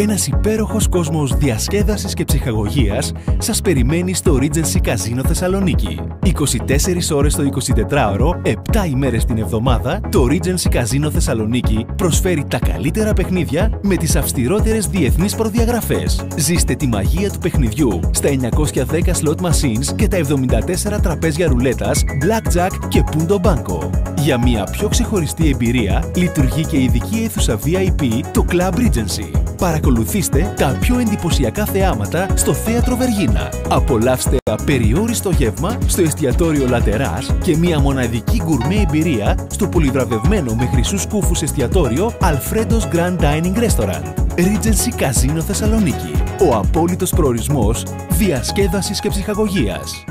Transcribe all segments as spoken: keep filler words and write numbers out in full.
Ένας υπέροχος κόσμος διασκέδασης και ψυχαγωγίας σας περιμένει στο Regency Casino Θεσσαλονίκη. είκοσι τέσσερις ώρες το εικοσιτετράωρο, επτά ημέρες την εβδομάδα, το Regency Casino Θεσσαλονίκη προσφέρει τα καλύτερα παιχνίδια με τις αυστηρότερες διεθνείς προδιαγραφές. Ζήστε τη μαγεία του παιχνιδιού στα εννιακόσια δέκα slot machines και τα εβδομήντα τέσσερα τραπέζια ρουλέτας, blackjack και punto banco. Για μια πιο ξεχωριστή εμπειρία, λειτουργεί και η ειδική αίθουσα βι άι πι, το Club Regency. Παρακολουθήστε τα πιο εντυπωσιακά θεάματα στο Θέατρο Βεργίνα. Απολαύστε απεριόριστο γεύμα στο εστιατόριο Λατεράς και μια μοναδική γκουρμέ εμπειρία στο πολυβραβευμένο με χρυσούς κούφους εστιατόριο Alfredo's Grand Dining Restaurant. Regency Casino Θεσσαλονίκη. Ο απόλυτος προορισμός διασκέδασης και ψυχαγωγίας.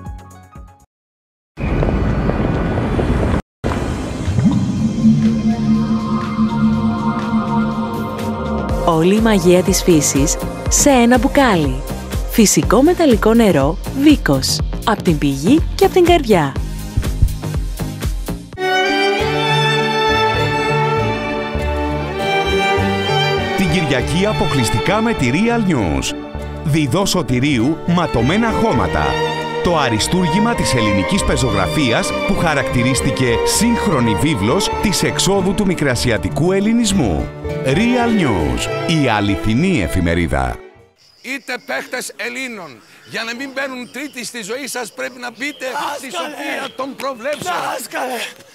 Όλη η μαγεία της φύσης σε ένα μπουκάλι. Φυσικό μεταλλικό νερό Βίκος. Απ' την πηγή και απ' την καρδιά. Την Κυριακή αποκλειστικά με τη Real News. Διδό Σωτηρίου ματωμένα χώματα. Το αριστούργημα της ελληνικής πεζογραφίας που χαρακτηρίστηκε σύγχρονη βίβλος της εξόδου του μικρασιατικού ελληνισμού. Real News, η αληθινή εφημερίδα. Είτε παίχτες Ελλήνων. Για να μην μπαίνουν τρίτη στη ζωή σας πρέπει να μπείτε στη σοφία των προβλέψεων. Δάσκαλε!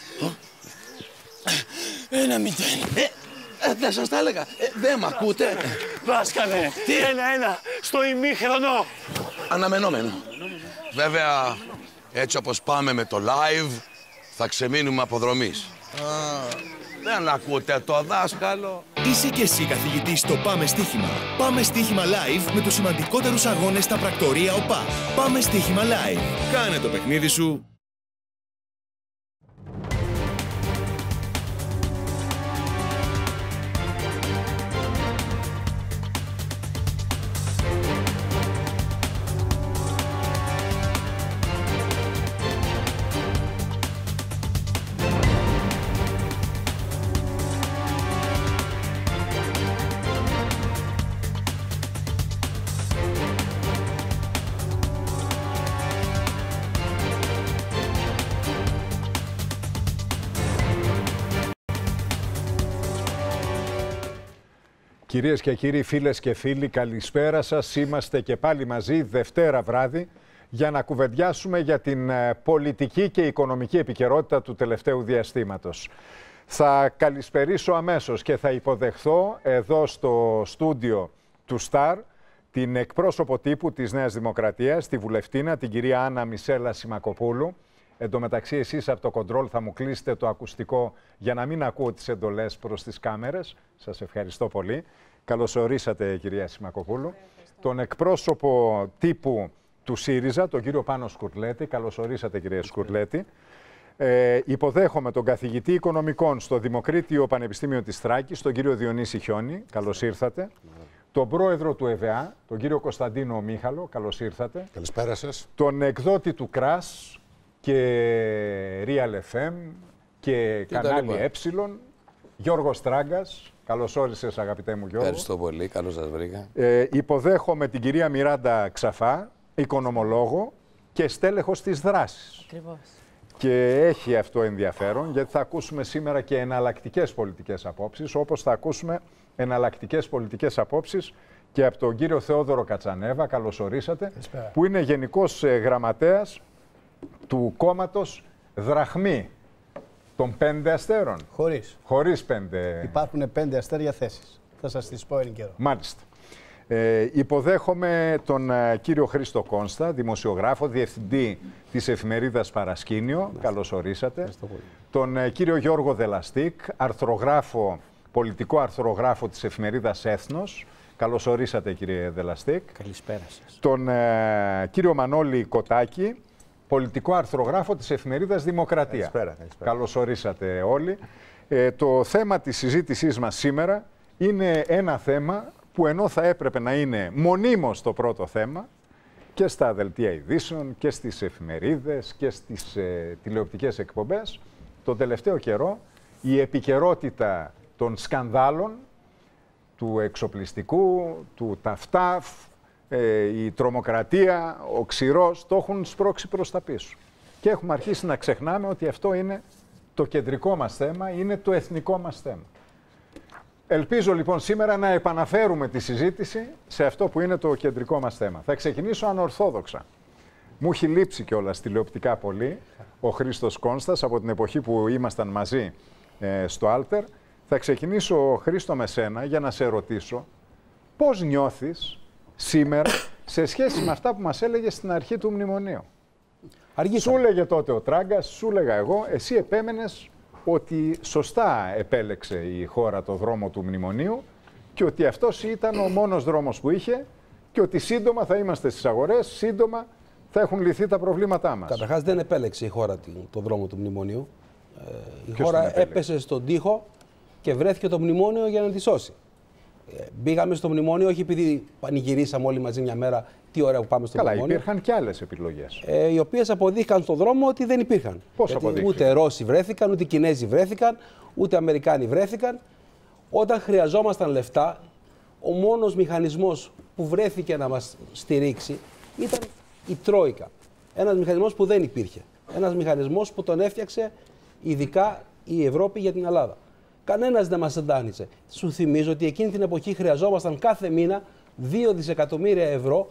Ένα μηδέν. Ε, δεν σας τα έλεγα. Ε, δεν μ' ακούτε. Δάσκαλε, ένα-ένα στο ημίχρονο. Αναμενόμενο. Βέβαια, έτσι όπως πάμε με το live, θα ξεμείνουμε αποδρομής. Α, δεν ακούτε το δάσκαλο. Είσαι και εσύ καθηγητής στο Πάμε Στοίχημα. Πάμε Στοίχημα Live με τους σημαντικότερους αγώνες στα πρακτορία ΟΠΑ. Πάμε Στοίχημα Live. Κάνε το παιχνίδι σου. Κυρίες και κύριοι, φίλες και φίλοι, καλησπέρα σας. Είμαστε και πάλι μαζί Δευτέρα βράδυ για να κουβεντιάσουμε για την πολιτική και οικονομική επικαιρότητα του τελευταίου διαστήματος. Θα καλησπερίσω αμέσως και θα υποδεχθώ εδώ στο στούντιο του Σταρ την εκπρόσωπο τύπου της Νέας Δημοκρατίας, τη βουλευτήνα, την κυρία Άννα Μισέλα Σιμακοπούλου. Εν τω μεταξύ, εσείς από το κοντρόλ θα μου κλείσετε το ακουστικό για να μην ακούω τις εντολές προς τις κάμερες. Σας ευχαριστώ πολύ. Καλώς ορίσατε, κυρία Σιμακοπούλου. Τον εκπρόσωπο τύπου του ΣΥΡΙΖΑ, τον κύριο Πάνο Σκουρλέτη. Καλώς ορίσατε, κυρία Σκουρλέτη. Ε, υποδέχομαι τον καθηγητή οικονομικών στο Δημοκρίτιο Πανεπιστήμιο της Θράκης, τον κύριο Διονύση Χιόνη. Καλώς ήρθατε. Τον πρόεδρο του ΕΒΑ, τον κύριο Κωνσταντίνο Μίχαλο. Καλώς ήρθατε. Καλησπέρα σας. Τον εκδότη του ΚΡΑΣ και Real εφ εμ και, και κανάλι Ε, Γιώργος Τράγκας. Καλώς όρισες, αγαπητέ μου Γιώργο. Ευχαριστώ πολύ, καλώς σας βρήκα. Ε, υποδέχομαι την κυρία Μιράντα Ξαφά, οικονομολόγο και στέλεχος της δράσης. Ακριβώς. Και έχει αυτό ενδιαφέρον, γιατί θα ακούσουμε σήμερα και εναλλακτικές πολιτικές απόψεις, όπως θα ακούσουμε εναλλακτικές πολιτικές απόψεις και από τον κύριο Θεόδωρο Κατσανέβα, καλώς ορίσατε, που είναι γενικός γραμματέας του κόμματος Δραχμή των πέντε αστέρων. Χωρίς. Χωρίς πέντε. Υπάρχουν πέντε αστέρια θέσεις. Θα σας τις πω εν καιρό. Μάλιστα. Ε, υποδέχομαι τον uh, κύριο Χρήστο Κόνστα, δημοσιογράφο, διευθυντή της εφημερίδας Παρασκήνιο. Καλώς ορίσατε. Τον uh, κύριο Γιώργο Δελαστίκ, αρθρογράφο, πολιτικό αρθρογράφο της εφημερίδας Έθνος. Καλώς ορίσατε, κύριε Δελαστίκ. Καλησπέρα σας. Τον uh, κύριο Μανώλη Κοτάκη, πολιτικό αρθρογράφο της εφημερίδας Δημοκρατία. Καλησπέρα, καλησπέρα. Καλώς ορίσατε όλοι. Ε, το θέμα της συζήτησής μας σήμερα είναι ένα θέμα που ενώ θα έπρεπε να είναι μονίμως το πρώτο θέμα και στα δελτία ειδήσεων και στις εφημερίδες και στις ε, τηλεοπτικές εκπομπές, τον τελευταίο καιρό η επικαιρότητα των σκανδάλων του εξοπλιστικού, του ταφτάφ, ε, η τρομοκρατία, ο ξηρός, το έχουν σπρώξει προς τα πίσω. Και έχουμε αρχίσει να ξεχνάμε ότι αυτό είναι το κεντρικό μας θέμα, είναι το εθνικό μας θέμα. Ελπίζω λοιπόν σήμερα να επαναφέρουμε τη συζήτηση σε αυτό που είναι το κεντρικό μας θέμα. Θα ξεκινήσω ανορθόδοξα. Μου έχει λείψει κιόλας τηλεοπτικά πολύ ο Χρήστος Κόνστας από την εποχή που ήμασταν μαζί ε, στο Άλτερ. Θα ξεκινήσω, Χρήστο, με σένα για να σε ρωτήσω πώς νιώθεις σήμερα σε σχέση με αυτά που μας έλεγε στην αρχή του μνημονίου. Αργήσαμε. Σου έλεγε τότε ο Τράγκας, σου έλεγα εγώ, εσύ επέμενες ότι σωστά επέλεξε η χώρα το δρόμο του μνημονίου και ότι αυτός ήταν ο μόνος δρόμος που είχε και ότι σύντομα θα είμαστε στις αγορές, σύντομα θα έχουν λυθεί τα προβλήματά μας. Καταρχάς δεν επέλεξε η χώρα το δρόμο του μνημονίου. Ε, η Ποιος χώρα έπεσε στον τοίχο και βρέθηκε το μνημόνιο για να τη σώσει. Ε, μπήκαμε στο μνημόνιο όχι επειδή πανηγυρίσαμε όλοι μαζί μια μέρα τι ωραία που πάμε στο Καλά, μνημόνιο. Υπήρχαν και άλλες επιλογές. Ε, οι οποίες αποδείχαν στον δρόμο ότι δεν υπήρχαν. Πώς αποδείχθηκαν? Ούτε Ρώσοι βρέθηκαν, ούτε Κινέζοι βρέθηκαν, ούτε Αμερικάνοι βρέθηκαν. Όταν χρειαζόμασταν λεφτά, ο μόνος μηχανισμός που βρέθηκε να μας στηρίξει ήταν η Τρόικα. Ένας μηχανισμός που δεν υπήρχε. Ένας μηχανισμός που τον έφτιαξε ειδικά η Ευρώπη για την Ελλάδα. Κανένας δεν μας εντάνισε. Σου θυμίζω ότι εκείνη την εποχή χρειαζόμασταν κάθε μήνα δύο δισεκατομμύρια ευρώ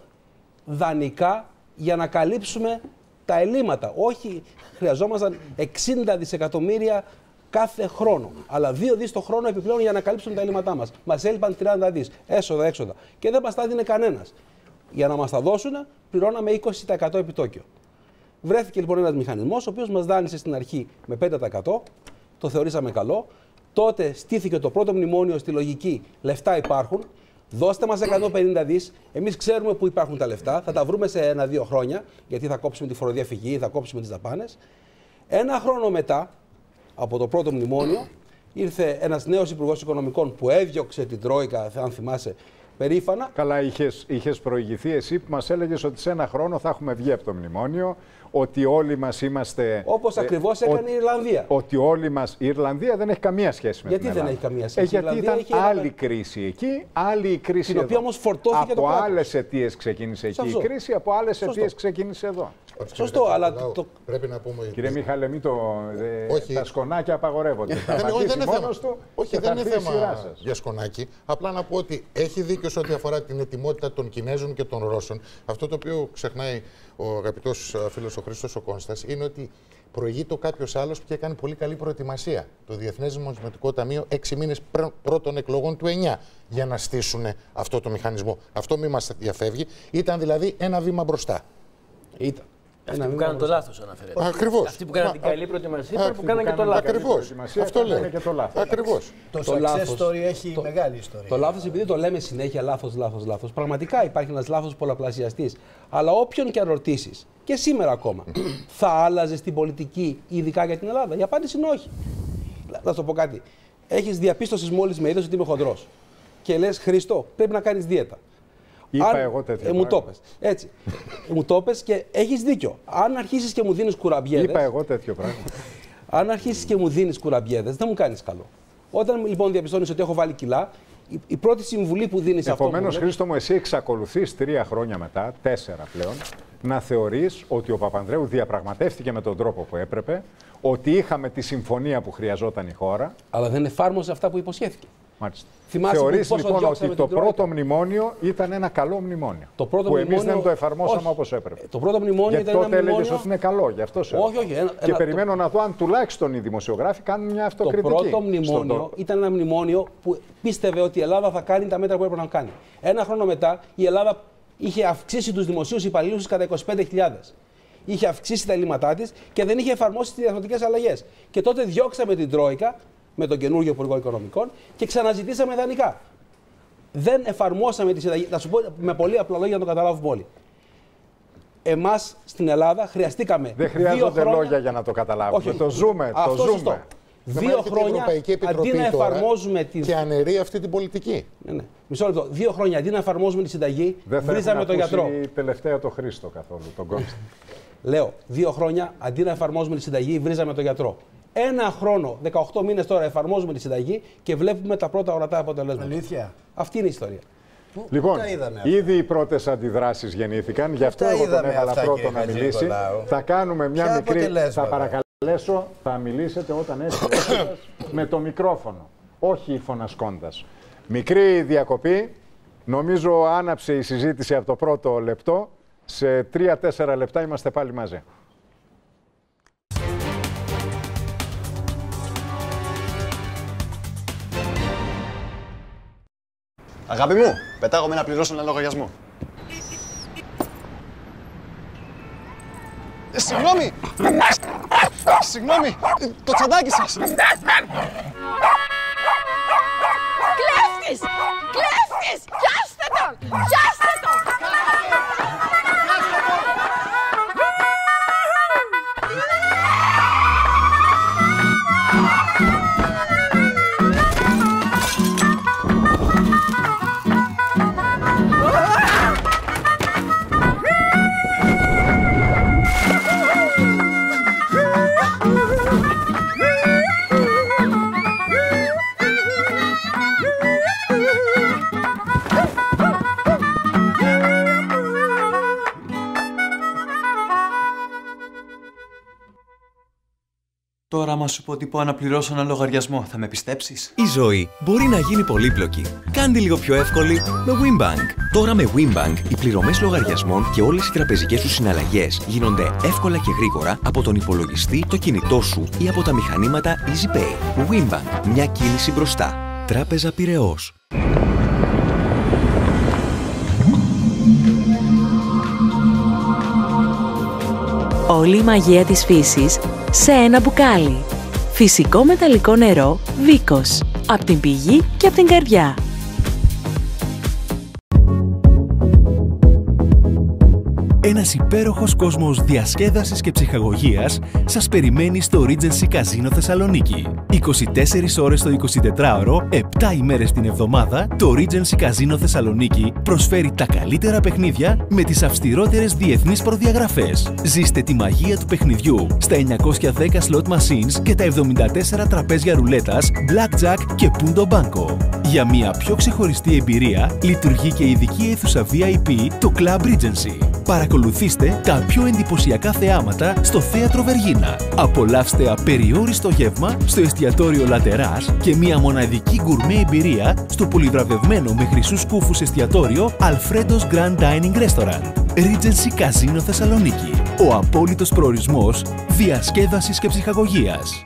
δανεικά για να καλύψουμε τα ελλείμματα. Όχι, χρειαζόμασταν εξήντα δισεκατομμύρια κάθε χρόνο. Αλλά δύο δις το χρόνο επιπλέον για να καλύψουμε τα ελλείμματά μας. Μας έλειπαν τριάντα δις. Έσοδα, έξοδα. Και δεν μας τα έδινε κανένας. Για να μας τα δώσουν, πληρώναμε είκοσι τοις εκατό επιτόκιο. Βρέθηκε λοιπόν ένας μηχανισμός, ο οποίος μας δάνεισε στην αρχή με πέντε τοις εκατό. Το θεωρήσαμε καλό. Τότε στήθηκε το πρώτο μνημόνιο στη λογική λεφτά υπάρχουν. Δώστε μας εκατόν πενήντα δις. Εμείς ξέρουμε πού υπάρχουν τα λεφτά. Θα τα βρούμε σε ένα-δύο χρόνια, γιατί θα κόψουμε τη φοροδιαφυγή, θα κόψουμε τις δαπάνες. Ένα χρόνο μετά από το πρώτο μνημόνιο ήρθε ένας νέος υπουργός οικονομικών που έδιωξε την Τρόικα, αν θυμάσαι, περήφανα. Καλά, είχες, είχες προηγηθεί εσύ που μας έλεγες ότι σε ένα χρόνο θα έχουμε βγει από το μνημόνιο, ότι όλοι μας είμαστε... Όπως ε, ακριβώς έκανε ο, η Ιρλανδία. Ότι όλοι μας... Η Ιρλανδία δεν έχει καμία σχέση με γιατί την Ελλάδα. Γιατί δεν έχει καμία σχέση? Ε, γιατί ήταν άλλη ένα... κρίση εκεί, άλλη η κρίση την εδώ. οποία όμως φορτώθηκε από το κράτος. Από άλλες αιτίες ξεκίνησε εκεί η κρίση, από άλλες αιτίες ξεκίνησε εδώ. Σωστό, αλλά το... πρέπει να πούμε... Κύριε Μιχάλε, μην το... Όχι. Τα σκονάκια απαγορεύονται. Θα δεν είναι θέμα. Του, όχι, δεν είναι θέμα για σκονάκι. Απλά να πω ότι έχει δίκιο σε ό,τι αφορά την ετοιμότητα των Κινέζων και των Ρώσων. Αυτό το οποίο ξεχνάει ο αγαπητός φίλος ο Χρήστος ο Κόνστας είναι ότι προηγείται κάποιος άλλος που είχε κάνει πολύ καλή προετοιμασία. Το Διεθνές Νομισματικό Ταμείο έξι μήνες πρώτων εκλογών του εννιά για να στήσουν αυτό το μηχανισμό. Αυτό μη μας διαφεύγει. Ήταν δηλαδή ένα βήμα μπροστά. Ήταν. Αυτοί που κάναν το λάθος αναφέρεται. Ακριβώς. Αυτοί που κάναν την καλή προετοιμασία που κάναν και το λάθος. Ακριβώς. Αυτό λέω. Ακριβώς. Το success story έχει το, μεγάλη ιστορία. Το λάθος, επειδή το λέμε συνέχεια λάθος, λάθος, λάθος. Πραγματικά υπάρχει ένας λάθος πολλαπλασιαστής. Αλλά όποιον και αν ρωτήσεις, και σήμερα ακόμα, θα άλλαζε την πολιτική, ειδικά για την Ελλάδα? Η απάντηση είναι όχι. Να σου πω κάτι. Έχεις διαπίστωση μόλις με είδος ότι είμαι χοντρός. Και λες, Χριστό, πρέπει να κάνεις δίαιτα. Είπα Αν, εγώ τέτοια ε, μου το πες. Έτσι. μου το πες και έχεις δίκιο. Αν αρχίσεις και μου δίνεις κουραμπιέδες. Είπα εγώ τέτοιο πράγμα. Αν αρχίσεις και μου δίνεις κουραμπιέδες, δεν μου κάνεις καλό. Όταν λοιπόν διαπιστώνεις ότι έχω βάλει κιλά, η, η πρώτη συμβουλή που δίνεις αυτό. Επομένως, Χρήστο μου, εσύ εξακολουθείς τρία χρόνια μετά, τέσσερα πλέον, να θεωρείς ότι ο Παπανδρέου διαπραγματεύτηκε με τον τρόπο που έπρεπε, ότι είχαμε τη συμφωνία που χρειαζόταν η χώρα. Αλλά δεν εφάρμοσε αυτά που υποσχέθηκε. Μάλιστα. Θυμάσαι θεωρείς που λοιπόν ότι το πρώτο μνημόνιο ήταν ένα καλό μνημόνιο. Το πρώτο που μνημόνιο... εμείς δεν το εφαρμόσαμε όχι. όπως έπρεπε. Το πρώτο μνημόνιο γιατί ήταν τότε ένα μνημόνιο... έλεγες ότι είναι καλό, γι' αυτό σε όχι, όχι, ένα, Και ένα, περιμένω το... να δω αν τουλάχιστον οι δημοσιογράφοι κάνουν μια αυτοκριτική. Το πρώτο μνημόνιο στον... ήταν ένα μνημόνιο που πίστευε ότι η Ελλάδα θα κάνει τα μέτρα που έπρεπε να κάνει. Ένα χρόνο μετά η Ελλάδα είχε αυξήσει τους δημοσίους υπαλλήλους κατά είκοσι πέντε χιλιάδες. Είχε αυξήσει τα ελλείμματά της και δεν είχε εφαρμόσει τις διαρθρωτικές αλλαγές. Και τότε διώξαμε την Τρόικα με τον καινούργιο Υπουργό Οικονομικών και ξαναζητήσαμε δανεικά. Δεν εφαρμόσαμε τη συνταγή. Να σου πω με πολύ απλά λόγια να το καταλάβουμε όλοι. Εμάς στην Ελλάδα χρειαστήκαμε. Δεν χρειάζονται χρόνια... λόγια για να το καταλάβουμε. Όχι. Το ζούμε. Αυτό το ζούμε. Σωστό. Δύο χρόνια αντί να εφαρμόζουμε τη. Και αναιρεί αυτή την πολιτική. Ναι, ναι. Μισό λεπτό. Δύο χρόνια αντί να εφαρμόζουμε τη συνταγή, δεν βρίζαμε τον γιατρό. Δεν τελευταία το Χρήστο καθόλου, τον Κόνστα. Λέω, δύο χρόνια αντί να εφαρμόζουμε τη συνταγή, βρίζαμε τον γιατρό. Ένα χρόνο, δεκαοκτώ μήνες τώρα εφαρμόζουμε τη συνταγή και βλέπουμε τα πρώτα ορατά αποτελέσματα. Αλήθεια. Αυτή είναι η ιστορία. Πού, λοιπόν, πού ήδη οι πρώτες αντιδράσεις γεννήθηκαν, γι' αυτό εγώ τον έβαλα πρώτο να μιλήσει. Θα κάνουμε μια Ποια μικρή. Θα παρακαλέσω, θα μιλήσετε όταν έρθει με το μικρόφωνο, όχι φωνασκώντας. Μικρή διακοπή. Νομίζω άναψε η συζήτηση από το πρώτο λεπτό. Σε τρία τέσσερα λεπτά είμαστε πάλι μαζί. Αγάπη μου, πετάγομαι να πληρώσω ένα λογαριασμό. Ε, συγγνώμη! Συγγνώμη! Το τσαντάκι σας! Κλέφτης! Κλέφτης! Πιάστε τον! Πιάστε τον! Τώρα, άμα σου πω ότι πάω να πληρώσω ένα λογαριασμό, θα με πιστέψεις? Η ζωή μπορεί να γίνει πολύπλοκη. Κάντε λίγο πιο εύκολη με WinBank. Τώρα με WinBank, οι πληρωμές λογαριασμών και όλες οι τραπεζικές σου συναλλαγές γίνονται εύκολα και γρήγορα από τον υπολογιστή, το κινητό σου ή από τα μηχανήματα EasyPay. WinBank. Μια κίνηση μπροστά. Τράπεζα Πειραιώς. Όλη η μαγεία της φύσης σε ένα μπουκάλι. Φυσικό μεταλλικό νερό Βίκος. Απ' την πηγή και απ' την καρδιά. Ένας υπέροχος κόσμος διασκέδασης και ψυχαγωγίας σας περιμένει στο Regency Casino Θεσσαλονίκη. είκοσι τέσσερις ώρες το εικοσιτετράωρο, επτά ημέρες την εβδομάδα, το Regency Casino Θεσσαλονίκη προσφέρει τα καλύτερα παιχνίδια με τις αυστηρότερες διεθνείς προδιαγραφές. Ζήστε τη μαγεία του παιχνιδιού στα εννιακόσια δέκα slot machines και τα εβδομήντα τέσσερα τραπέζια ρουλέτας, blackjack και punto banco. Για μια πιο ξεχωριστή εμπειρία, λειτουργεί και ειδική αίθουσα βι άι πι το Club Regency. Παρακολουθήστε τα πιο εντυπωσιακά θεάματα στο Θέατρο Βεργίνα. Απολαύστε απεριόριστο γεύμα στο εστιατόριο Λατεράς και μια μοναδική γκουρμέ εμπειρία στο πολυβραβευμένο με χρυσούς κούφους εστιατόριο Alfredo's Grand Dining Restaurant. Regency Casino Θεσσαλονίκη. Ο απόλυτος προορισμός διασκέδασης και ψυχαγωγίας.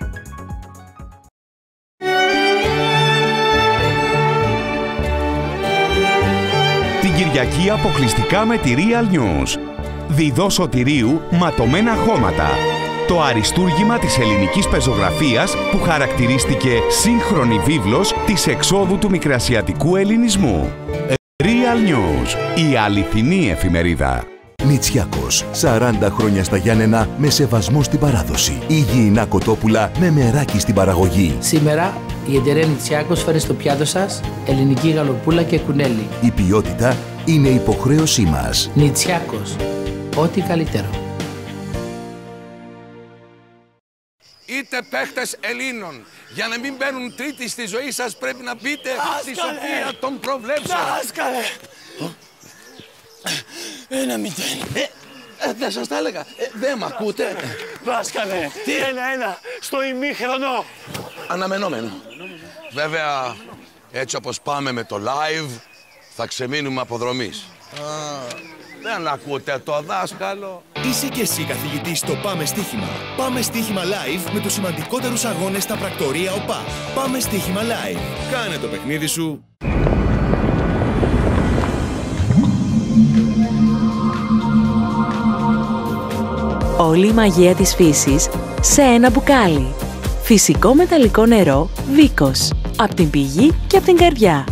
Την Κυριακή αποκλειστικά με τη Real News. Διδό Σωτηρίου «Ματωμένα χώματα». Το αριστούργημα της ελληνικής πεζογραφίας που χαρακτηρίστηκε σύγχρονη βίβλος της εξόδου του μικρασιατικού ελληνισμού. Real News, η αληθινή εφημερίδα. Νητσιάκος, σαράντα χρόνια στα Γιάννενα με σεβασμό στην παράδοση. Υγιεινά κοτόπουλα με μεράκι στην παραγωγή. Σήμερα η εταιρεία Νητσιάκος φέρει στο πιάτο σας ελληνική γαλοπούλα και κουνέλι. Η ποιότητα είναι υποχρέωσή μας. Νητσιάκος, ό,τι καλύτερο. Είτε παίχτες Ελλήνων. Για να μην μπαίνουν τρίτη στη ζωή σας πρέπει να μπείτε στη σοφία των προβλέψεων. Δάσκαλε! Ένα μηδέν. Ε, ε, δεν σας τα έλεγα. Ε, δεν μ' ακούτε. Δάσκαλε, τι ένα-ένα στο ημίχρονο. Αναμενόμενο. Βέβαια, έτσι όπως πάμε με το live, θα ξεμείνουμε αποδρομής. Δεν ακούτε το δάσκαλο. Είσαι και εσύ καθηγητής στο Πάμε Στοίχημα. Πάμε Στοίχημα Live με τους σημαντικότερους αγώνες στα πρακτορία ΟΠΑ. Πάμε Στοίχημα Live. Κάνε το παιχνίδι σου. Όλη η μαγεία της φύσης σε ένα μπουκάλι. Φυσικό μεταλλικό νερό Βίκος. Απ' την πηγή και απ' την καρδιά.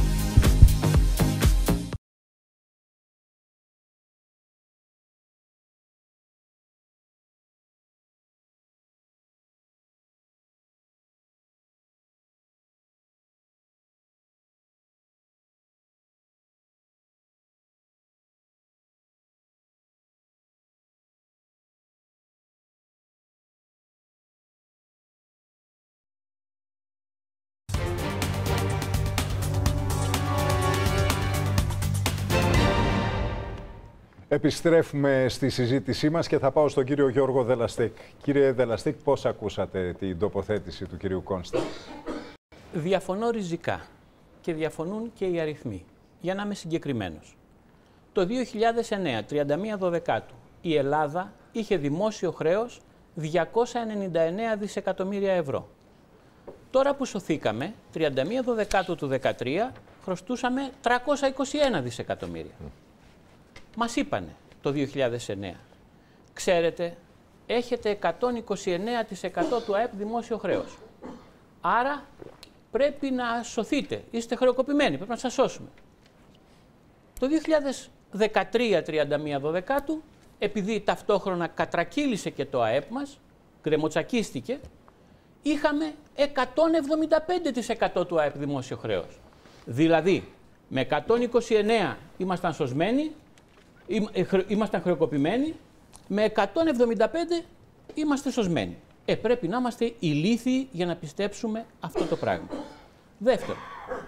Επιστρέφουμε στη συζήτησή μας και θα πάω στον κύριο Γιώργο Δελαστίκ. Κύριε Δελαστίκ, πώς ακούσατε την τοποθέτηση του κυρίου Κόνστα? Διαφωνώ ριζικά και διαφωνούν και οι αριθμοί. Για να είμαι συγκεκριμένος. Το δύο χιλιάδες εννέα, τριάντα μία Δωδεκάτου, η Ελλάδα είχε δημόσιο χρέος διακόσια ενενήντα εννέα δισεκατομμύρια ευρώ. Τώρα που σωθήκαμε, τριάντα μία Δωδεκάτου του δεκατρία, χρωστούσαμε τριακόσια είκοσι ένα δισεκατομμύρια. Mm. Μας είπανε το δύο χιλιάδες εννέα, ξέρετε, έχετε εκατόν είκοσι εννέα τοις εκατό του ΑΕΠ δημόσιο χρέος. Άρα πρέπει να σωθείτε, είστε χρεοκοπημένοι, πρέπει να σας σώσουμε. Το δύο χιλιάδες δεκατρία, τριάντα μία Δωδεκάτου, επειδή ταυτόχρονα κατρακύλησε και το ΑΕΠ μας, γκρεμοτσακίστηκε, είχαμε εκατόν εβδομήντα πέντε τοις εκατό του ΑΕΠ δημόσιο χρέος. Δηλαδή, με εκατόν είκοσι εννέα ήμασταν σωσμένοι, ήμασταν χρεοκοπημένοι, με εκατόν εβδομήντα πέντε είμαστε σωσμένοι. Ε, πρέπει να είμαστε ηλίθιοι για να πιστέψουμε αυτό το πράγμα. Δεύτερον,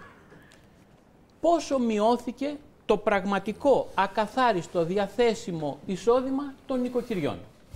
πόσο μειώθηκε το πραγματικό ακαθάριστο διαθέσιμο εισόδημα των νοικοκυριών.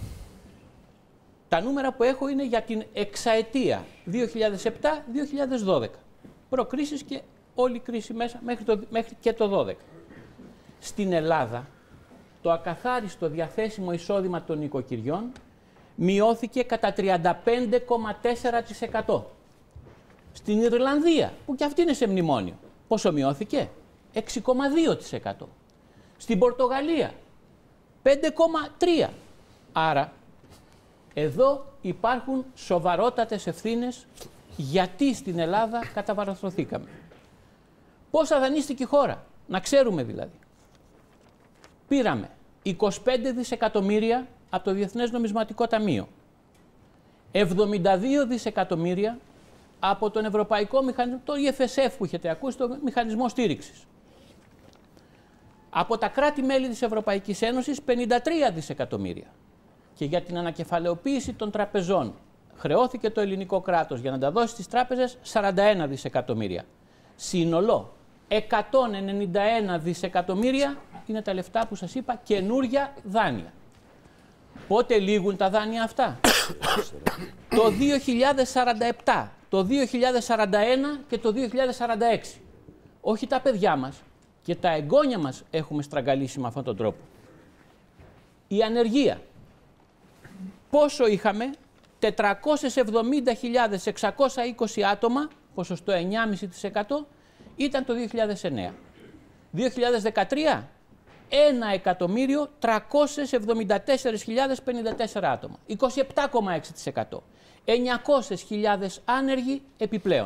Τα νούμερα που έχω είναι για την εξαετία δύο χιλιάδες επτά δύο χιλιάδες δώδεκα. Προκρίσεις και όλη η κρίση μέσα μέχρι, το, μέχρι και το δώδεκα. Στην Ελλάδα, το ακαθάριστο διαθέσιμο εισόδημα των νοικοκυριών μειώθηκε κατά τριάντα πέντε κόμμα τέσσερα τοις εκατό. Στην Ιρλανδία, που και αυτή είναι σε μνημόνιο, πόσο μειώθηκε? έξι κόμμα δύο τοις εκατό. Στην Πορτογαλία, πέντε κόμμα τρία τοις εκατό. Άρα, εδώ υπάρχουν σοβαρότατες ευθύνες γιατί στην Ελλάδα καταβαραθρωθήκαμε. Πόσα δανείστηκε η χώρα, να ξέρουμε δηλαδή. Πήραμε είκοσι πέντε δισεκατομμύρια από το Διεθνές Νομισματικό Ταμείο, εβδομήντα δύο δισεκατομμύρια από τον Ευρωπαϊκό Μηχανισμό, το ι εφ ες εφ που έχετε ακούσει, το Μηχανισμό Στήριξης. Από τα κράτη-μέλη της Ευρωπαϊκής Ένωσης, πενήντα τρία δισεκατομμύρια. Και για την ανακεφαλαιοποίηση των τραπεζών χρεώθηκε το ελληνικό κράτος για να τα δώσει στις τράπεζες σαράντα ένα δισεκατομμύρια. Σύνολο εκατόν ενενήντα ένα δισεκατομμύρια είναι τα λεφτά που σας είπα, καινούρια δάνεια. Πότε λήγουν τα δάνεια αυτά? Το δύο χιλιάδες σαράντα επτά, το δύο χιλιάδες σαράντα ένα και το δύο χιλιάδες σαράντα έξι. Όχι τα παιδιά μας και τα εγγόνια μας έχουμε στραγγαλίσει με αυτόν τον τρόπο. Η ανεργία. Πόσο είχαμε? τετρακόσιες εβδομήντα χιλιάδες εξακόσια είκοσι άτομα, ποσοστό εννιά κόμμα πέντε τοις εκατό, ήταν το δύο χιλιάδες εννέα. δύο χιλιάδες δεκατρία, ένα εκατομμύριο τριακόσιες εβδομήντα τέσσερις χιλιάδες πενήντα τέσσερα άτομα, είκοσι επτά κόμμα έξι τοις εκατό. εννιακόσιες χιλιάδες άνεργοι επιπλέον.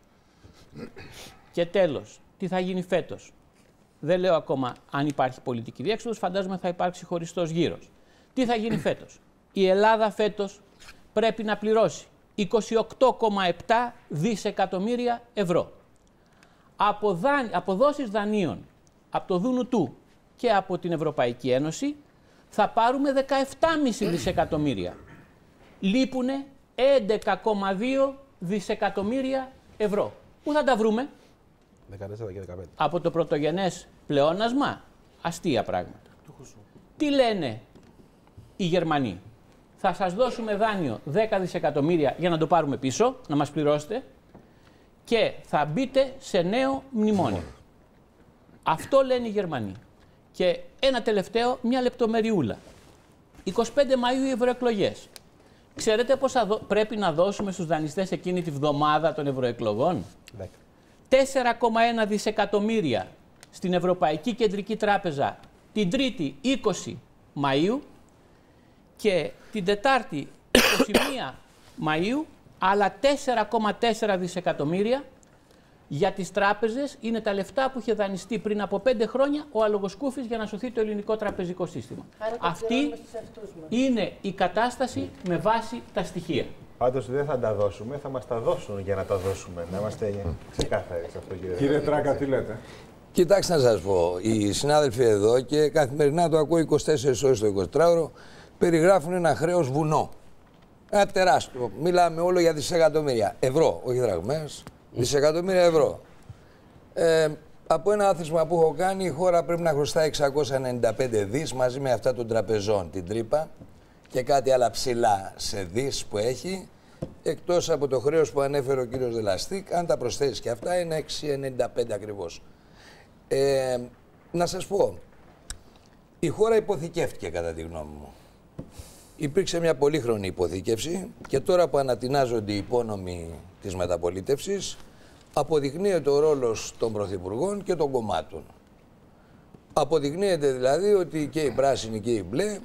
Και τέλος, τι θα γίνει φέτος? Δεν λέω ακόμα αν υπάρχει πολιτική διέξοδος, φαντάζομαι θα υπάρξει χωριστός γύρος. Τι θα γίνει φέτος? Η Ελλάδα φέτος πρέπει να πληρώσει είκοσι οκτώ κόμμα επτά δισεκατομμύρια ευρώ. Από δάν, αποδόσεις δανείων από το ΔΝΤ και από την Ευρωπαϊκή Ένωση θα πάρουμε δεκαεπτά κόμμα πέντε δισεκατομμύρια. Λείπουνε έντεκα κόμμα δύο δισεκατομμύρια ευρώ. Πού θα τα βρούμε? δεκατέσσερα και δεκαπέντε. Από το πρωτογενές πλεόνασμα. Αστεία πράγματα. Τι λένε οι Γερμανοί? Θα σας δώσουμε δάνειο δέκα δισεκατομμύρια για να το πάρουμε πίσω, να μας πληρώσετε και θα μπείτε σε νέο μνημόνιο. Αυτό λένε οι Γερμανοί. Και ένα τελευταίο, μια λεπτομεριούλα. εικοστή πέμπτη Μαΐου οι ευρωεκλογές. Ξέρετε πόσα δο... πρέπει να δώσουμε στους δανειστές εκείνη τη βδομάδα των ευρωεκλογών? τέσσερα κόμμα ένα δισεκατομμύρια στην Ευρωπαϊκή Κεντρική Τράπεζα την Τρίτη είκοσι Μαΐου και την Τετάρτη είκοσι μία Μαΐου άλλα τέσσερα κόμμα τέσσερα δισεκατομμύρια για τις τράπεζες. Είναι τα λεφτά που είχε δανειστεί πριν από πέντε χρόνια ο Αλογοσκούφης για να σωθεί το ελληνικό τραπεζικό σύστημα. Άρα αυτή είναι η κατάσταση με βάση τα στοιχεία. Πάντως δεν θα τα δώσουμε, θα μας τα δώσουν για να τα δώσουμε. Να είμαστε ξεκάθαροι σε αυτό, κύριε. Κύριε Τράκα, τι λέτε? Κοιτάξτε να σας πω, οι συνάδελφοι εδώ και καθημερινά το ακούω είκοσι τέσσερις ώρες το εικοσιτράωρο, περιγράφουν ένα χρέος βουνό. Ένα τεράστιο. Μιλάμε όλο για δισεκατομμύρια ευρώ, όχι δραχμές, δισεκατομμύρια ευρώ. Ε, Από ένα άθροισμα που έχω κάνει, η χώρα πρέπει να χρωστάει εξακόσια ενενήντα πέντε δις μαζί με αυτά των τραπεζών, την τρύπα και κάτι άλλα ψηλά σε δις που έχει, εκτός από το χρέος που ανέφερε ο κύριος Δελαστίκ. Αν τα προσθέσεις και αυτά είναι έξι ενενήντα πέντε ακριβώς. Ε, να σας πω, η χώρα υποθηκεύτηκε κατά τη γνώμη μου. Υπήρξε μια πολύχρονη υποθήκευση και τώρα που ανατινάζονται οι υπόνομοι της μεταπολίτευσης, αποδεικνύεται ο ρόλος των πρωθυπουργών και των κομμάτων. Αποδεικνύεται δηλαδή ότι και οι πράσινοι και οι μπλε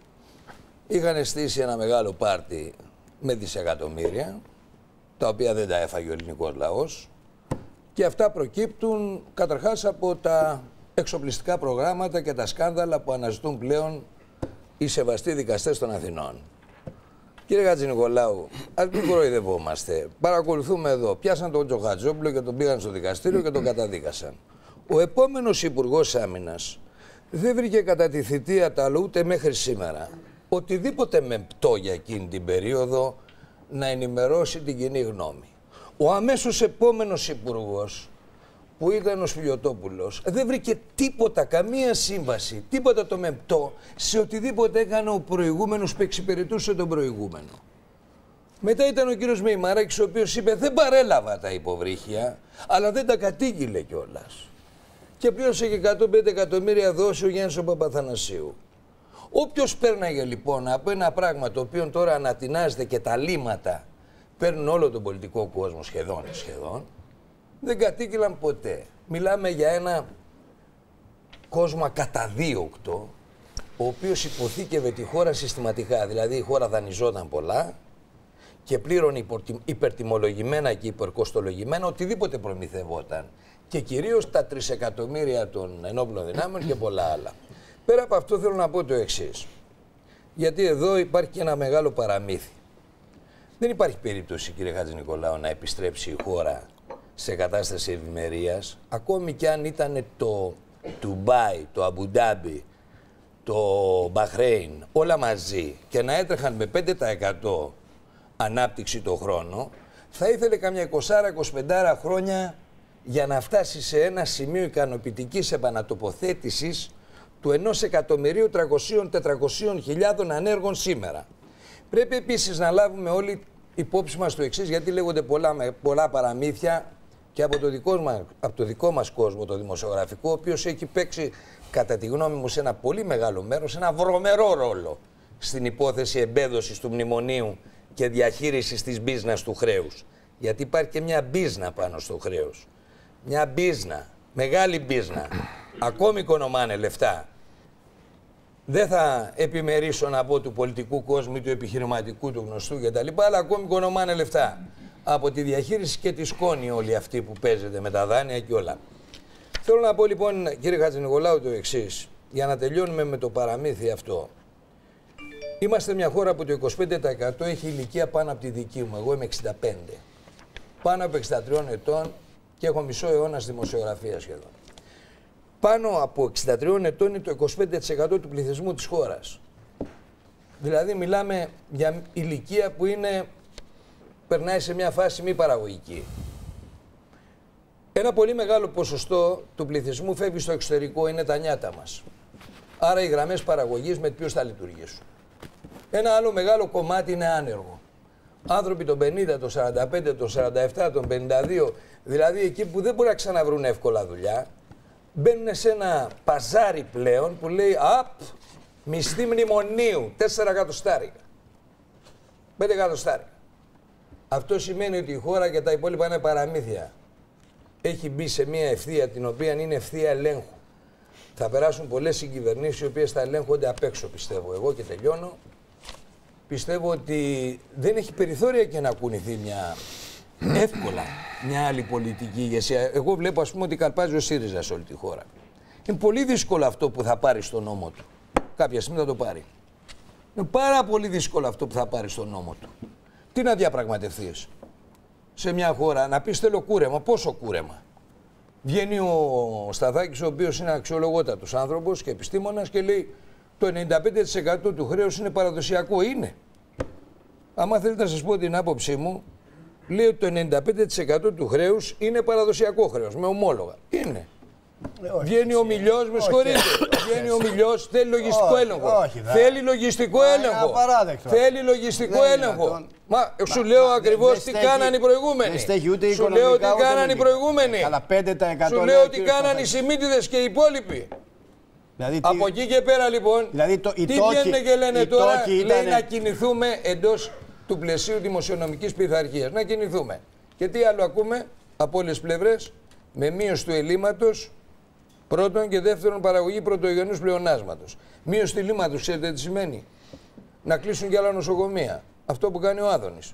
είχαν στήσει ένα μεγάλο πάρτι με δισεκατομμύρια, τα οποία δεν τα έφαγε ο ελληνικός λαός, και αυτά προκύπτουν καταρχάς από τα εξοπλιστικά προγράμματα και τα σκάνδαλα που αναζητούν πλέον οι σεβαστοί δικαστές των Αθηνών. Κύριε Χατζηνικολάου, ας μην κοροϊδευόμαστε. Παρακολουθούμε εδώ. Πιάσαν τον Τζοχατζόπουλο και τον πήγαν στο δικαστήριο και τον καταδίκασαν. Ο επόμενος Υπουργός Άμυνας δεν βρήκε κατά τη θητεία του ούτε μέχρι σήμερα οτιδήποτε μεμπτό για εκείνη την περίοδο να ενημερώσει την κοινή γνώμη. Ο αμέσως επόμενος Υπουργός, που ήταν ο Σπηλιωτόπουλος, δεν βρήκε τίποτα, καμία σύμβαση, τίποτα το μεμπτό σε οτιδήποτε έκανε ο προηγούμενος που εξυπηρετούσε τον προηγούμενο. Μετά ήταν ο κύριος Μεϊμαράκης, ο οποίος είπε δεν παρέλαβα τα υποβρύχια, αλλά δεν τα κατήγγειλε κιόλας. Και πλήρωσε και εκατόν πέντε εκατομμύρια δόση ο Γιάννης ο Παπαθανασίου. Όποιος πέρναγε λοιπόν από ένα πράγμα το οποίο τώρα ανατινάζεται και τα λύματα παίρνουν όλο τον πολιτικό κόσμο σχεδόν, σχεδόν, δεν κατήγγειλαν ποτέ. Μιλάμε για ένα κόσμο ακαταδίωκτο, ο οποίος υποθήκευε τη χώρα συστηματικά. Δηλαδή η χώρα δανειζόταν πολλά και πλήρωνε υπερτιμολογημένα και υπερκοστολογημένα οτιδήποτε προμηθευόταν. Και κυρίως τα τρισεκατομμύρια των ενόπλων δυνάμεων και πολλά άλλα. Πέρα από αυτό θέλω να πω το εξής. Γιατί εδώ υπάρχει και ένα μεγάλο παραμύθι. Δεν υπάρχει περίπτωση, κύριε Χατζηνικολάου, να επιστρέψει η χώρα σε κατάσταση ευημερίας, ακόμη κι αν ήταν το Ντουμπάι, το Αμπουντάμπι, το Μπαχρέιν, όλα μαζί και να έτρεχαν με πέντε τοις εκατό ανάπτυξη το χρόνο, θα ήθελε καμιά είκοσι είκοσι πέντε χρόνια για να φτάσει σε ένα σημείο ικανοποιητικής επανατοποθέτησης του ενός εκατομμυρίου τριακοσίων τετρακοσίων χιλιάδων ανέργων σήμερα. Πρέπει επίσης να λάβουμε όλοι υπόψη μας το εξής, γιατί λέγονται πολλά, πολλά παραμύθια και από το, δικό μας, από το δικό μας κόσμο, το δημοσιογραφικό, ο οποίος έχει παίξει, κατά τη γνώμη μου, σε ένα πολύ μεγάλο μέρος, ένα βρωμερό ρόλο στην υπόθεση εμπέδωσης του μνημονίου και διαχείρισης της μπίζνας του χρέους. Γιατί υπάρχει και μια μπίζνα πάνω στο χρέος. Μια μπίζνα, μεγάλη μπίζνα. Ακόμη οικονομάνε λεφτά. Δεν θα επιμερίσω να πω του πολιτικού κόσμου ή του επιχειρηματικού, του γνωστού κτλ. Αλλά ακόμη οικονομάνε λεφτά. Από τη διαχείριση και τη σκόνη όλοι αυτοί που παίζετε με τα δάνεια και όλα. Θέλω να πω λοιπόν, κύριε Χατζηνικολάου, το εξής, για να τελειώνουμε με το παραμύθι αυτό. Είμαστε μια χώρα που το είκοσι πέντε τοις εκατό έχει ηλικία πάνω από τη δική μου. Εγώ είμαι εξήντα πέντε. Πάνω από εξήντα τρία ετών και έχω μισό αιώνα στη δημοσιογραφία σχεδόν. Πάνω από εξήντα τρία ετών είναι το είκοσι πέντε τοις εκατό του πληθυσμού της χώρας. Δηλαδή μιλάμε για ηλικία που είναι, περνάει σε μια φάση μη παραγωγική. Ένα πολύ μεγάλο ποσοστό του πληθυσμού φεύγει στο εξωτερικό, είναι τα νιάτα μας. Άρα οι γραμμές παραγωγής με ποιους θα λειτουργήσουν. Ένα άλλο μεγάλο κομμάτι είναι άνεργο. Άνθρωποι των πενήντα, των σαράντα πέντε, των σαράντα επτά, των πενήντα δύο, δηλαδή εκεί που δεν μπορεί να ξαναβρούν εύκολα δουλειά, μπαίνουν σε ένα παζάρι πλέον που λέει «Απ, μισθή μνημονίου, τέσσερα εκατοστάρικα, πέντε εκατοστάρικα». Αυτό σημαίνει ότι η χώρα και τα υπόλοιπα είναι παραμύθια. Έχει μπει σε μια ευθεία την οποία είναι ευθεία ελέγχου. Θα περάσουν πολλές συγκυβερνήσεις οι οποίες θα ελέγχονται απ' έξω, πιστεύω εγώ, και τελειώνω. Πιστεύω ότι δεν έχει περιθώρια και να κουνηθεί μια εύκολα μια άλλη πολιτική ηγεσία. Εγώ βλέπω, ας πούμε, ότι καλπάζει ο ΣΥΡΙΖΑ σε όλη τη χώρα. Είναι πολύ δύσκολο αυτό που θα πάρει στον νόμο του. Κάποια στιγμή θα το πάρει. Είναι πάρα πολύ δύσκολο αυτό που θα πάρει στον νόμο του. Τι να διαπραγματευτείς σε μια χώρα, να πεις θέλω κούρεμα. Πόσο κούρεμα? Βγαίνει ο Σταθάκης, ο οποίος είναι αξιολογότατος άνθρωπος και επιστήμονας, και λέει το ενενήντα πέντε τοις εκατό του χρέους είναι παραδοσιακό. Είναι. Άμα θέλετε να σας πω την άποψή μου, λέει ότι το ενενήντα πέντε τοις εκατό του χρέους είναι παραδοσιακό χρέος, με ομόλογα. Είναι. Βγαίνει ο Μιλιός, με συγχωρείτε. Βγαίνει ο Μιλιός, θέλει λογιστικό έλεγχο. Θέλει λογιστικό έλεγχο. Θέλει λογιστικό έλεγχο. Μα σου λέω ακριβώς τι κάνανε οι προηγούμενοι. Σου λέω τι κάνανε οι προηγούμενοι. Σου λέω τι κάνανε οι Σιμίτιδες και οι υπόλοιποι. Δηλαδή, από τι... εκεί και πέρα λοιπόν, δηλαδή, το, τι βγαίνουν και λένε τώρα, λέει ήταν... να κινηθούμε εντός του πλαισίου δημοσιονομικής πειθαρχίας. Να κινηθούμε. Και τι άλλο ακούμε από όλες τις πλευρές, με μείωση του ελλείμματος, πρώτον και δεύτερον παραγωγή πρωτογενούς πλεονάσματος. Μείωση του ελλείμματος, ξέρετε τι σημαίνει? Να κλείσουν και άλλα νοσοκομεία. Αυτό που κάνει ο Άδωνης.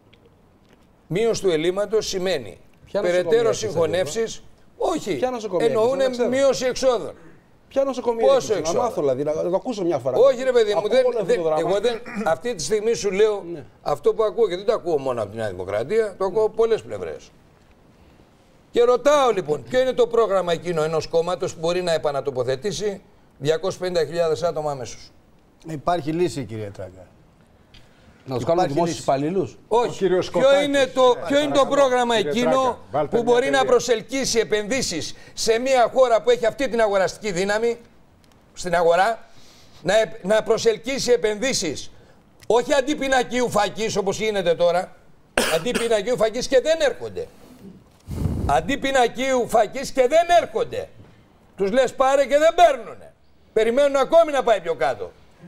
Μείωση του ελλείμματος σημαίνει περαιτέρω συγχωνεύσεις, όχι, εννοούν μείωση εξόδων. Ποια νοσοκομεία έχεις, να μάθω δηλαδή, να το ακούσω μια φορά. Όχι ρε παιδί μου, δεν, δεν, εγώ δεν, αυτή τη στιγμή σου λέω ναι. αυτό που ακούω και δεν το ακούω μόνο από τη Νέα Δημοκρατία, το ακούω από πολλές πλευρές. Και ρωτάω λοιπόν, ποιο είναι το πρόγραμμα εκείνο ενός κόμματος που μπορεί να επανατοποθετήσει διακόσιες πενήντα χιλιάδες άτομα αμέσως? Υπάρχει λύση, κύριε Τράγκα. Να τους κάνουμε δημόσιους υπαλλήλους. Όχι. Ποιο είναι το, ποιο είναι το πρόγραμμα εκείνο που μπορεί να προσελκύσει επενδύσεις σε μια χώρα που έχει αυτή την αγοραστική δύναμη, στην αγορά, να, να προσελκύσει επενδύσεις, όχι αντί πινακίου φακής όπως γίνεται τώρα, αντί πινακίου φακής και δεν έρχονται. Αντί πινακίου φακής και δεν έρχονται. Τους λες πάρε και δεν παίρνουνε. Περιμένουν ακόμη να πάει πιο κάτω.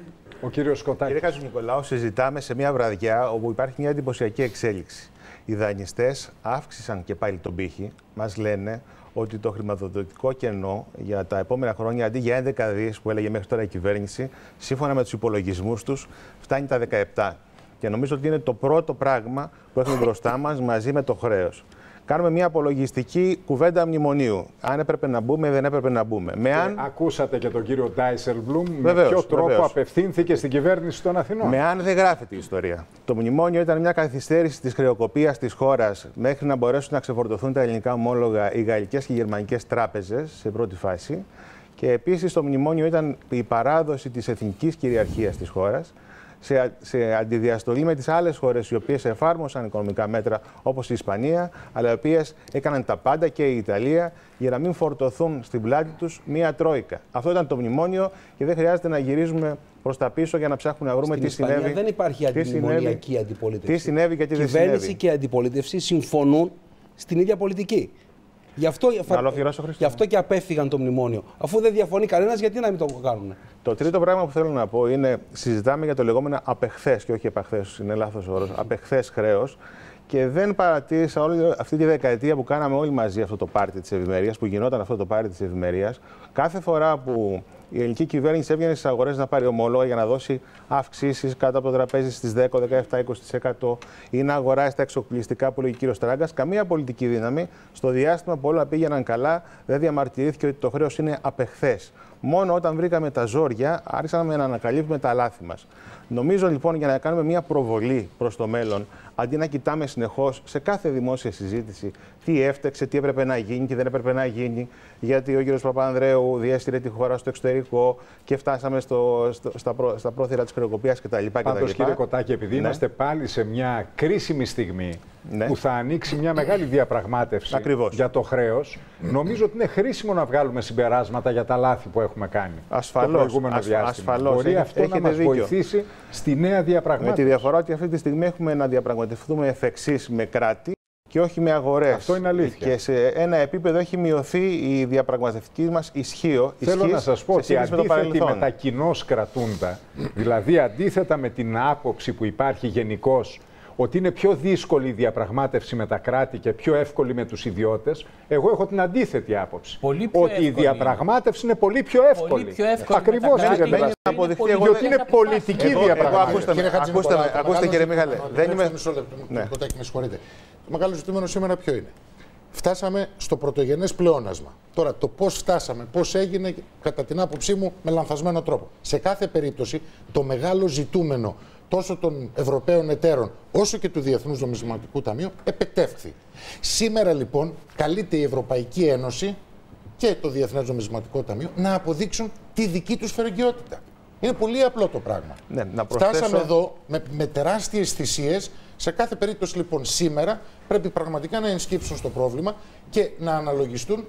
Ο κύριος Σκοτάκης. Κύριε Χατζηνικολάου, συζητάμε σε μια βραδιά όπου υπάρχει μια εντυπωσιακή εξέλιξη. Οι δανειστές αύξησαν και πάλι τον πύχη. Μας λένε ότι το χρηματοδοτικό κενό για τα επόμενα χρόνια, αντί για έντεκα δις που έλεγε μέχρι τώρα η κυβέρνηση, σύμφωνα με τους υπολογισμούς τους, φτάνει τα δεκαεπτά. Και νομίζω ότι είναι το πρώτο πράγμα που έχουμε μπροστά μας μαζί με το χρέος. Κάνουμε μια απολογιστική κουβέντα μνημονίου. Αν έπρεπε να μπούμε ή δεν έπρεπε να μπούμε. Με αν... Ακούσατε και τον κύριο Ντάισελμπλουμ με ποιο τρόπο βεβαίως. απευθύνθηκε στην κυβέρνηση των Αθηνών. Με αν δεν γράφεται η ιστορία. Το μνημόνιο ήταν μια καθυστέρηση της χρεοκοπίας της χώρας μέχρι να μπορέσουν να ξεφορτωθούν τα ελληνικά ομόλογα οι γαλλικές και οι γερμανικές τράπεζες σε πρώτη φάση. Και επίσης το μνημόνιο ήταν η παράδοση της εθνικής κυριαρχίας της χώρας. Σε, σε αντιδιαστολή με τις άλλες χώρες οι οποίες εφάρμοσαν οικονομικά μέτρα όπως η Ισπανία, αλλά οι οποίες έκαναν τα πάντα και η Ιταλία για να μην φορτωθούν στην πλάτη τους μία τρόικα. Αυτό ήταν το μνημόνιο και δεν χρειάζεται να γυρίζουμε προς τα πίσω για να ψάχνουμε να βρούμε στην τι Ισπανία συνέβη. Δεν υπάρχει αντιμνημονιακή αντιπολίτευση. Τι συνέβη και τι δεν συνέβη. Κυβέρνηση και αντιπολίτευση συμφωνούν στην ίδια πολιτική. Γι' αυτό, γι' αυτό και απέφυγαν το μνημόνιο. Αφού δεν διαφωνεί κανένας, γιατί να μην το κάνουν? Το τρίτο πράγμα που θέλω να πω είναι: συζητάμε για το λεγόμενο απεχθές και όχι επαχθές, είναι λάθος όρος, απεχθές χρέος. Και δεν παρατήρησα όλη αυτή τη δεκαετία που κάναμε όλοι μαζί αυτό το πάρτι της ευημερίας, που γινόταν αυτό το πάρτι της ευημερίας, κάθε φορά που η ελληνική κυβέρνηση έβγαινε στις αγορές να πάρει ομόλογα για να δώσει αυξήσεις κάτω από το τραπέζι στις δέκα, δεκαεπτά, είκοσι τοις εκατό ή να αγοράσει τα εξοπλιστικά που λέγει ο κύριος Τράγκας, καμία πολιτική δύναμη στο διάστημα που όλα πήγαιναν καλά δεν διαμαρτυρήθηκε ότι το χρέος είναι απεχθές. Μόνο όταν βρήκαμε τα ζόρια, άρχισαμε να ανακαλύπτουμε τα λάθη μας. Νομίζω λοιπόν για να κάνουμε μια προβολή προς το μέλλον, αντί να κοιτάμε συνεχώς σε κάθε δημόσια συζήτηση τι έφταξε, τι έπρεπε να γίνει και δεν έπρεπε να γίνει, γιατί ο κύριος Παπανδρέου διέστηρε τη χώρα στο εξωτερικό και φτάσαμε στο, στο, στα, προ, στα πρόθυρα της χρεοκοπίας κτλ. Πάντως, κύριε Κοτάκη, επειδή ναι. είμαστε πάλι σε μια κρίσιμη στιγμή ναι. που θα ανοίξει μια μεγάλη διαπραγμάτευση Ακριβώς. για το χρέος, νομίζω ότι είναι χρήσιμο να βγάλουμε συμπεράσματα για τα λάθη που έχουμε κάνει ασφαλώς, το προηγούμενο ασ, διάστημα. Ασφαλώς. Μπορεί Έχετε, αυτό να μας δίκιο. βοηθήσει στη νέα διαπραγμάτευση. Με τη διαφορά ότι αυτή τη στιγμή έχουμε να διαπραγματευτούμε εφ' εξής με κράτη και όχι με αγορές. Αυτό είναι αλήθεια. Και σε ένα επίπεδο έχει μειωθεί η διαπραγματευτική μας ισχύω. Θέλω να σας πω ότι αντίθετη με, με τα κοινώς κρατούντα, δηλαδή αντίθετα με την άποψη που υπάρχει γενικώς ότι είναι πιο δύσκολη η διαπραγμάτευση με τα κράτη και πιο εύκολη με τους ιδιώτες, εγώ έχω την αντίθετη άποψη. Πολύ πιο ότι εύκολη. η διαπραγμάτευση είναι πολύ πιο εύκολη. Πολύ πιο εύκολη. Ακριβώς, κύριε Μιχάλη. Διότι είναι πολιτική εγώ, διαπραγμάτευση. Εγώ, ακούστε, ακούστε, ακούστε κύριε Μιχάλη. Δεν είμαι... Μισό λεπτό, ναι. με συγχωρείτε. Το μεγάλο ζητούμενο σήμερα ποιο είναι? Φτάσαμε στο πρωτογενές πλεόνασμα. Τώρα, το πώς φτάσαμε, πώς έγινε, κατά την άποψή μου, με λανθασμένο τρόπο. Σε κάθε περίπτωση, το μεγάλο ζητούμενο τόσο των Ευρωπαίων εταίρων όσο και του Διεθνούς Νομισματικού Ταμείου επετεύχθη. Σήμερα λοιπόν καλείται η Ευρωπαϊκή Ένωση και το Διεθνές Νομισματικό Ταμείο να αποδείξουν τη δική τους φερεγγιότητα. Είναι πολύ απλό το πράγμα. Ναι, να προσθέσω... Φτάσαμε εδώ με, με τεράστιες θυσίες. Σε κάθε περίπτωση λοιπόν σήμερα πρέπει πραγματικά να ενσκύψουν στο πρόβλημα και να αναλογιστούν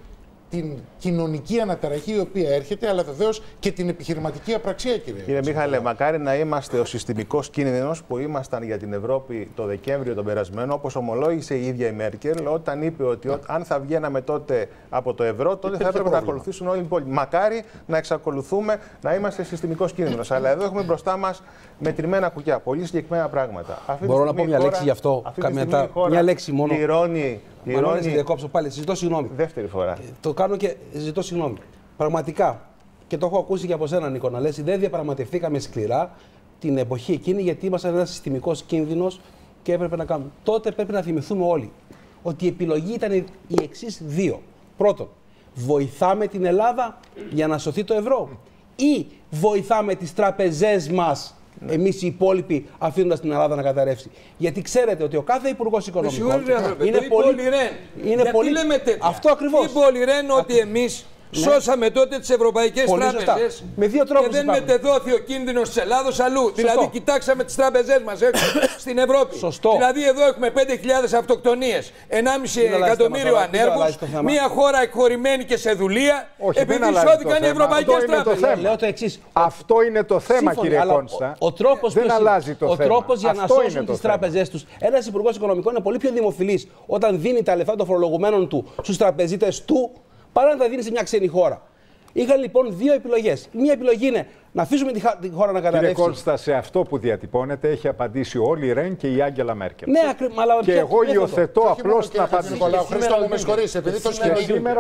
την κοινωνική αναταραχή η οποία έρχεται, αλλά βεβαίως και την επιχειρηματική απραξία, κύριε. Κύριε Μίχαλε, μακάρι να είμαστε ο συστημικός κίνδυνος που ήμασταν για την Ευρώπη το Δεκέμβριο τον περασμένο, όπως ομολόγησε η ίδια η Μέρκελ, όταν είπε ότι ναι. αν θα βγαίναμε τότε από το ευρώ, τότε θα έπρεπε να ακολουθήσουν όλοι οι υπόλοιποι. Μακάρι να εξακολουθούμε να είμαστε συστημικός κίνδυνος. Αλλά εδώ έχουμε μπροστά μας μετρημένα κουκιά, πολύ συγκεκριμένα πράγματα. Αυτή Μπορώ να πω μια χώρα, λέξη γι' αυτό. Καμιά, μια λέξη μόνο. Πληρώνει. Μανώλη, να διακόψω πάλι. Ζητώ συγγνώμη. Δεύτερη φορά. Το κάνω και ζητώ συγγνώμη. Πραγματικά, και το έχω ακούσει και από σένα, Νίκο, να λες, δεν διαπραγματευθήκαμε σκληρά την εποχή εκείνη, γιατί ήμασταν ένα συστημικός κίνδυνος και έπρεπε να κάνουμε. Τότε πρέπει να θυμηθούμε όλοι ότι η επιλογή ήταν οι εξής δύο. Πρώτον, βοηθάμε την Ελλάδα για να σωθεί το ευρώ, ή βοηθάμε τις τραπεζές μας. Ναι. Εμείς οι υπόλοιποι, αφήνοντας την Ελλάδα να καταρρεύσει. Γιατί ξέρετε ότι ο κάθε υπουργός οικονομικών είναι πολύ. Είναι Γιατί πολύ... λέμε τέτοια. Αυτό ακριβώς. Είπε ο Λιρέν ότι εμείς ναι. σώσαμε τότε τις ευρωπαϊκές τράπεζες. Με δύο τρόπους. Και δεν υπάρχουν. μετεδόθη ο κίνδυνος της Ελλάδος αλλού. Σωστό. Δηλαδή, κοιτάξαμε τις τράπεζές μας έξω στην Ευρώπη. Σωστό. Δηλαδή, εδώ έχουμε πέντε χιλιάδες αυτοκτονίες, ενάμιση εκατομμύριο ανέργους, μια χώρα εκχωρημένη και σε δουλεία, όχι, επειδή σώθηκαν οι ευρωπαϊκές τράπεζες. Λέω το εξής. Αυτό είναι το θέμα, κύριε Κόνστα. Ο τρόπος δεν αλλάζει το ο θέμα. τρόπος για να σώσουν τις τράπεζές τους. Ένας υπουργός οικονομικών είναι πολύ πιο δημοφιλής όταν δίνει τα λεφτά των φορολογουμένων του στους τραπεζίτες του, παρά να τα δίνει σε μια ξένη χώρα. Είχαν λοιπόν δύο επιλογές. Μία επιλογή είναι να αφήσουμε τη χώρα να καταρρεύσει. Κύριε Κόνστα, σε αυτό που διατυπώνεται έχει απαντήσει όλοι η Ρεν και η Άγγελα Μέρκελ. Ναι, ακρι... αλλά και ποιο... εγώ υιοθετώ απλώς την απάντηση. Νικολάου, Χρήστο, μου με συγχωρείς, επειδή το σκηνή.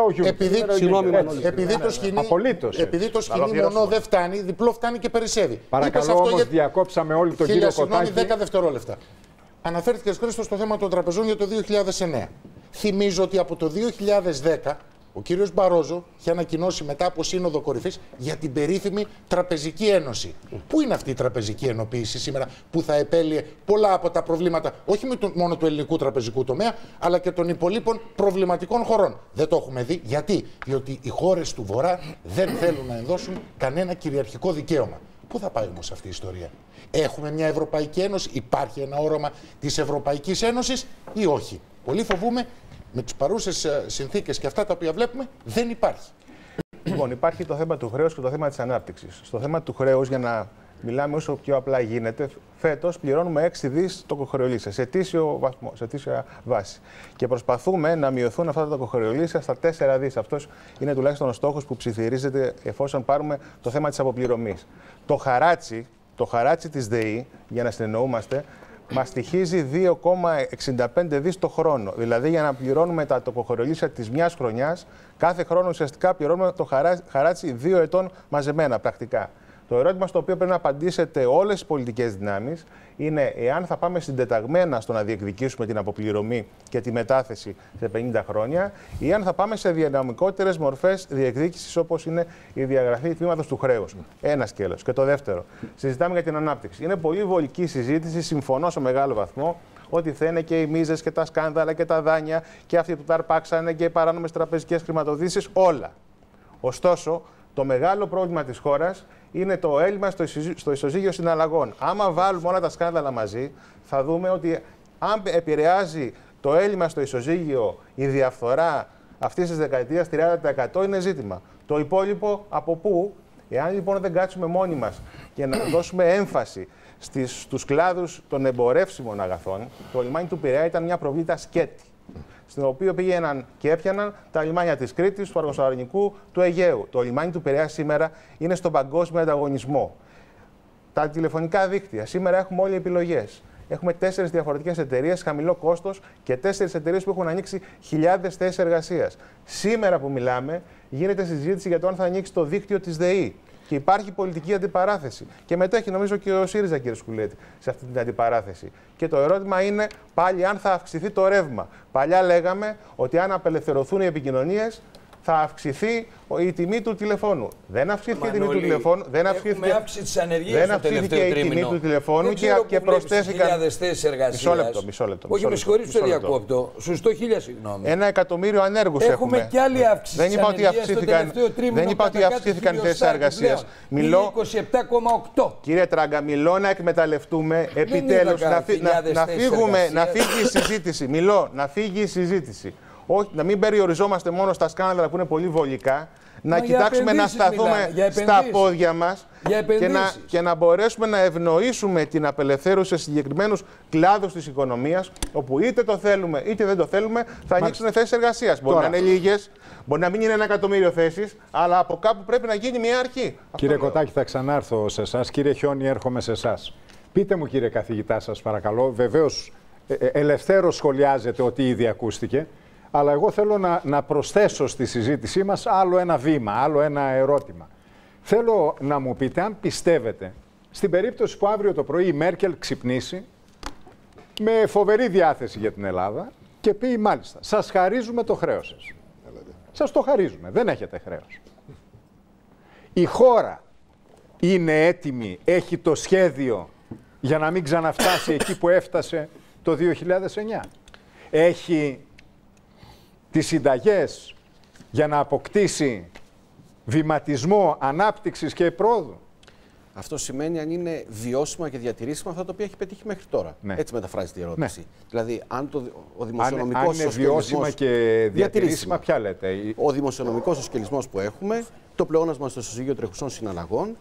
Επειδή το σκηνή μονό δεν φτάνει, διπλό φτάνει και περισσεύει. Παρακαλώ όμως, διακόψαμε όλοι τον κύριο Κοτάκη. Συγγνώμη, δέκα δευτερόλεπτα. Αναφέρθηκε, Χρήστο, στο θέμα των τραπεζών για το δύο χιλιάδες εννέα. Θυμίζω ότι από το δύο χιλιάδες δέκα ο κύριος Μπαρόζο είχε ανακοινώσει μετά από σύνοδο κορυφής για την περίφημη Τραπεζική Ένωση. Πού είναι αυτή η τραπεζική ενοποίηση σήμερα που θα επέλυε πολλά από τα προβλήματα, όχι μόνο του ελληνικού τραπεζικού τομέα, αλλά και των υπολείπων προβληματικών χωρών. Δεν το έχουμε δει. Γιατί? Διότι οι χώρες του Βορρά δεν θέλουν να ενδώσουν κανένα κυριαρχικό δικαίωμα. Πού θα πάει όμως αυτή η ιστορία? Έχουμε μια Ευρωπαϊκή Ένωση, υπάρχει ένα όρομα της Ευρωπαϊκής Ένωσης ή όχι? Πολύ φοβούμαι. Με τις παρούσες συνθήκες και αυτά τα οποία βλέπουμε, δεν υπάρχει. Λοιπόν, υπάρχει το θέμα του χρέους και το θέμα της ανάπτυξης. Στο θέμα του χρέους, για να μιλάμε όσο πιο απλά γίνεται, φέτος πληρώνουμε έξι δις τοκοχρεωλήσια σε αιτήσιο βαθμό, σε αιτήσια βάση. Και προσπαθούμε να μειωθούν αυτά τα τοκοχρεωλήσια στα τέσσερα δις. Αυτός είναι τουλάχιστον ο στόχος που ψιθυρίζεται εφόσον πάρουμε το θέμα της αποπληρωμής. Το χαράτσι, το χαράτσι της ΔΕΗ, για να συνεννοούμαστε, μας στοιχίζει δύο κόμμα εξήντα πέντε δις το χρόνο. Δηλαδή, για να πληρώνουμε τα τοκοχρεωλήσια της μιας χρονιάς, κάθε χρόνο ουσιαστικά πληρώνουμε το χαράτσι δύο ετών μαζεμένα πρακτικά. Το ερώτημα στο οποίο πρέπει να απαντήσετε όλες τις πολιτικές δυνάμεις είναι εάν θα πάμε συντεταγμένα στο να διεκδικήσουμε την αποπληρωμή και τη μετάθεση σε πενήντα χρόνια, ή αν θα πάμε σε δυναμικότερες μορφές διεκδίκησης, όπως είναι η διαγραφή τμήματος του χρέους. Ένα σκέλος. Και το δεύτερο, συζητάμε για την ανάπτυξη. Είναι πολύ βολική συζήτηση, συμφωνώ σε μεγάλο βαθμό, ότι θα είναι και οι μίζες και τα σκάνδαλα και τα δάνεια και αυτοί που τα αρπάξανε και οι παράνομες τραπεζικές χρηματοδοτήσεις, όλα. Ωστόσο, το μεγάλο πρόβλημα της χώρας είναι το έλλειμμα στο ισοζύγιο συναλλαγών. Άμα βάλουμε όλα τα σκάνδαλα μαζί, θα δούμε ότι αν επηρεάζει το έλλειμμα στο ισοζύγιο η διαφθορά αυτής της δεκαετίας τριάντα τοις εκατό είναι ζήτημα. Το υπόλοιπο από πού? Εάν λοιπόν δεν κάτσουμε μόνοι μας και να δώσουμε έμφαση στις, στους κλάδους των εμπορεύσιμων αγαθών, το λιμάνι του Πειραιά ήταν μια προβλήτα σκέτη, στην οποία πήγαιναν και έπιαναν τα λιμάνια της Κρήτης, του Αργοσαλονικού, του Αιγαίου. Το λιμάνι του Πειραιά σήμερα είναι στον παγκόσμιο ανταγωνισμό. Τα τηλεφωνικά δίκτυα. Σήμερα έχουμε όλοι επιλογές. Έχουμε τέσσερις διαφορετικές εταιρείες, χαμηλό κόστος και τέσσερις εταιρείες που έχουν ανοίξει χιλιάδες θέσεις εργασίας. Σήμερα που μιλάμε, γίνεται συζήτηση για το αν θα ανοίξει το δίκτυο της ΔΕΗ. Και υπάρχει πολιτική αντιπαράθεση. Και μετέχει, νομίζω, και ο ΣΥΡΙΖΑ, κύριε Σκουλέτη, σε αυτή την αντιπαράθεση. Και το ερώτημα είναι πάλι αν θα αυξηθεί το ρεύμα. Παλιά λέγαμε ότι αν απελευθερωθούν οι επικοινωνίες, θα αυξηθεί η τιμή του τηλεφώνου. Δεν αυξήθηκε Μανώλη, η τιμή του τηλεφώνου. Δεν αυξήθηκε, αύξηση της ανεργίας δεν αυξήθηκε η τιμή του τηλεφώνου και, και προσθέθηκαν. Μισό λεπτό, μισό λεπτό. Όχι, με συγχωρείτε, το διακόπτω. Σωστό, χίλια συγγνώμη. Ένα εκατομμύριο ανέργους έχουμε. Έχουμε και άλλη αύξηση. Δεν είπα ότι αυξήθηκαν, δεν είπα ότι αυξήθηκαν οι θέσεις εργασίας. Μιλώ. είκοσι επτά κόμμα οκτώ. Κύριε Τράγκα, μιλώ να εκμεταλλευτούμε επιτέλους να φύγει η συζήτηση. Μιλώ να φύγει η συζήτηση. Όχι, να μην περιοριζόμαστε μόνο στα σκάνδαλα που είναι πολύ βολικά, να Μα κοιτάξουμε να σταθούμε μιλά, στα πόδια μας και να, επενδύσεις. και να μπορέσουμε να ευνοήσουμε την απελευθέρωση σε συγκεκριμένους κλάδους της οικονομίας, όπου είτε το θέλουμε είτε δεν το θέλουμε, θα ανοίξουν θέσεις εργασίας. Μπορεί Τώρα. να είναι λίγες, μπορεί να μην είναι ένα εκατομμύριο θέσεις, αλλά από κάπου πρέπει να γίνει μια αρχή. Κύριε Κοτάκη, θα ξανάρθω σε εσά. Κύριε Χιόνι, έρχομαι σε εσά. Πείτε μου, κύριε καθηγητά, σας παρακαλώ. Βεβαίως, ε, ε, ελευθέρως σχολιάζετε ότι ήδη ακούστηκε. Αλλά εγώ θέλω να, να προσθέσω στη συζήτησή μας άλλο ένα βήμα, άλλο ένα ερώτημα. Θέλω να μου πείτε αν πιστεύετε, στην περίπτωση που αύριο το πρωί η Μέρκελ ξυπνήσει με φοβερή διάθεση για την Ελλάδα και πει μάλιστα, σας χαρίζουμε το χρέος σας. Σας το χαρίζουμε, δεν έχετε χρέος. Η χώρα είναι έτοιμη, έχει το σχέδιο για να μην ξαναφτάσει εκεί που έφτασε το δύο χιλιάδες εννιά. Έχει τις συνταγές για να αποκτήσει βηματισμό ανάπτυξης και πρόοδου. Αυτό σημαίνει αν είναι βιώσιμα και διατηρήσιμα αυτά τα οποία έχει πετύχει μέχρι τώρα. Ναι. Έτσι μεταφράζεται η ερώτηση. Ναι. Δηλαδή, αν το, ο Αν, δημοσιονομικός αν είναι βιώσιμα και διατηρήσιμα, ποια λέτε? Ο δημοσιονομικός ισοσκελισμός που έχουμε, το πλεόνασμα στο ισοζύγιο τρεχουσών συναλλαγών,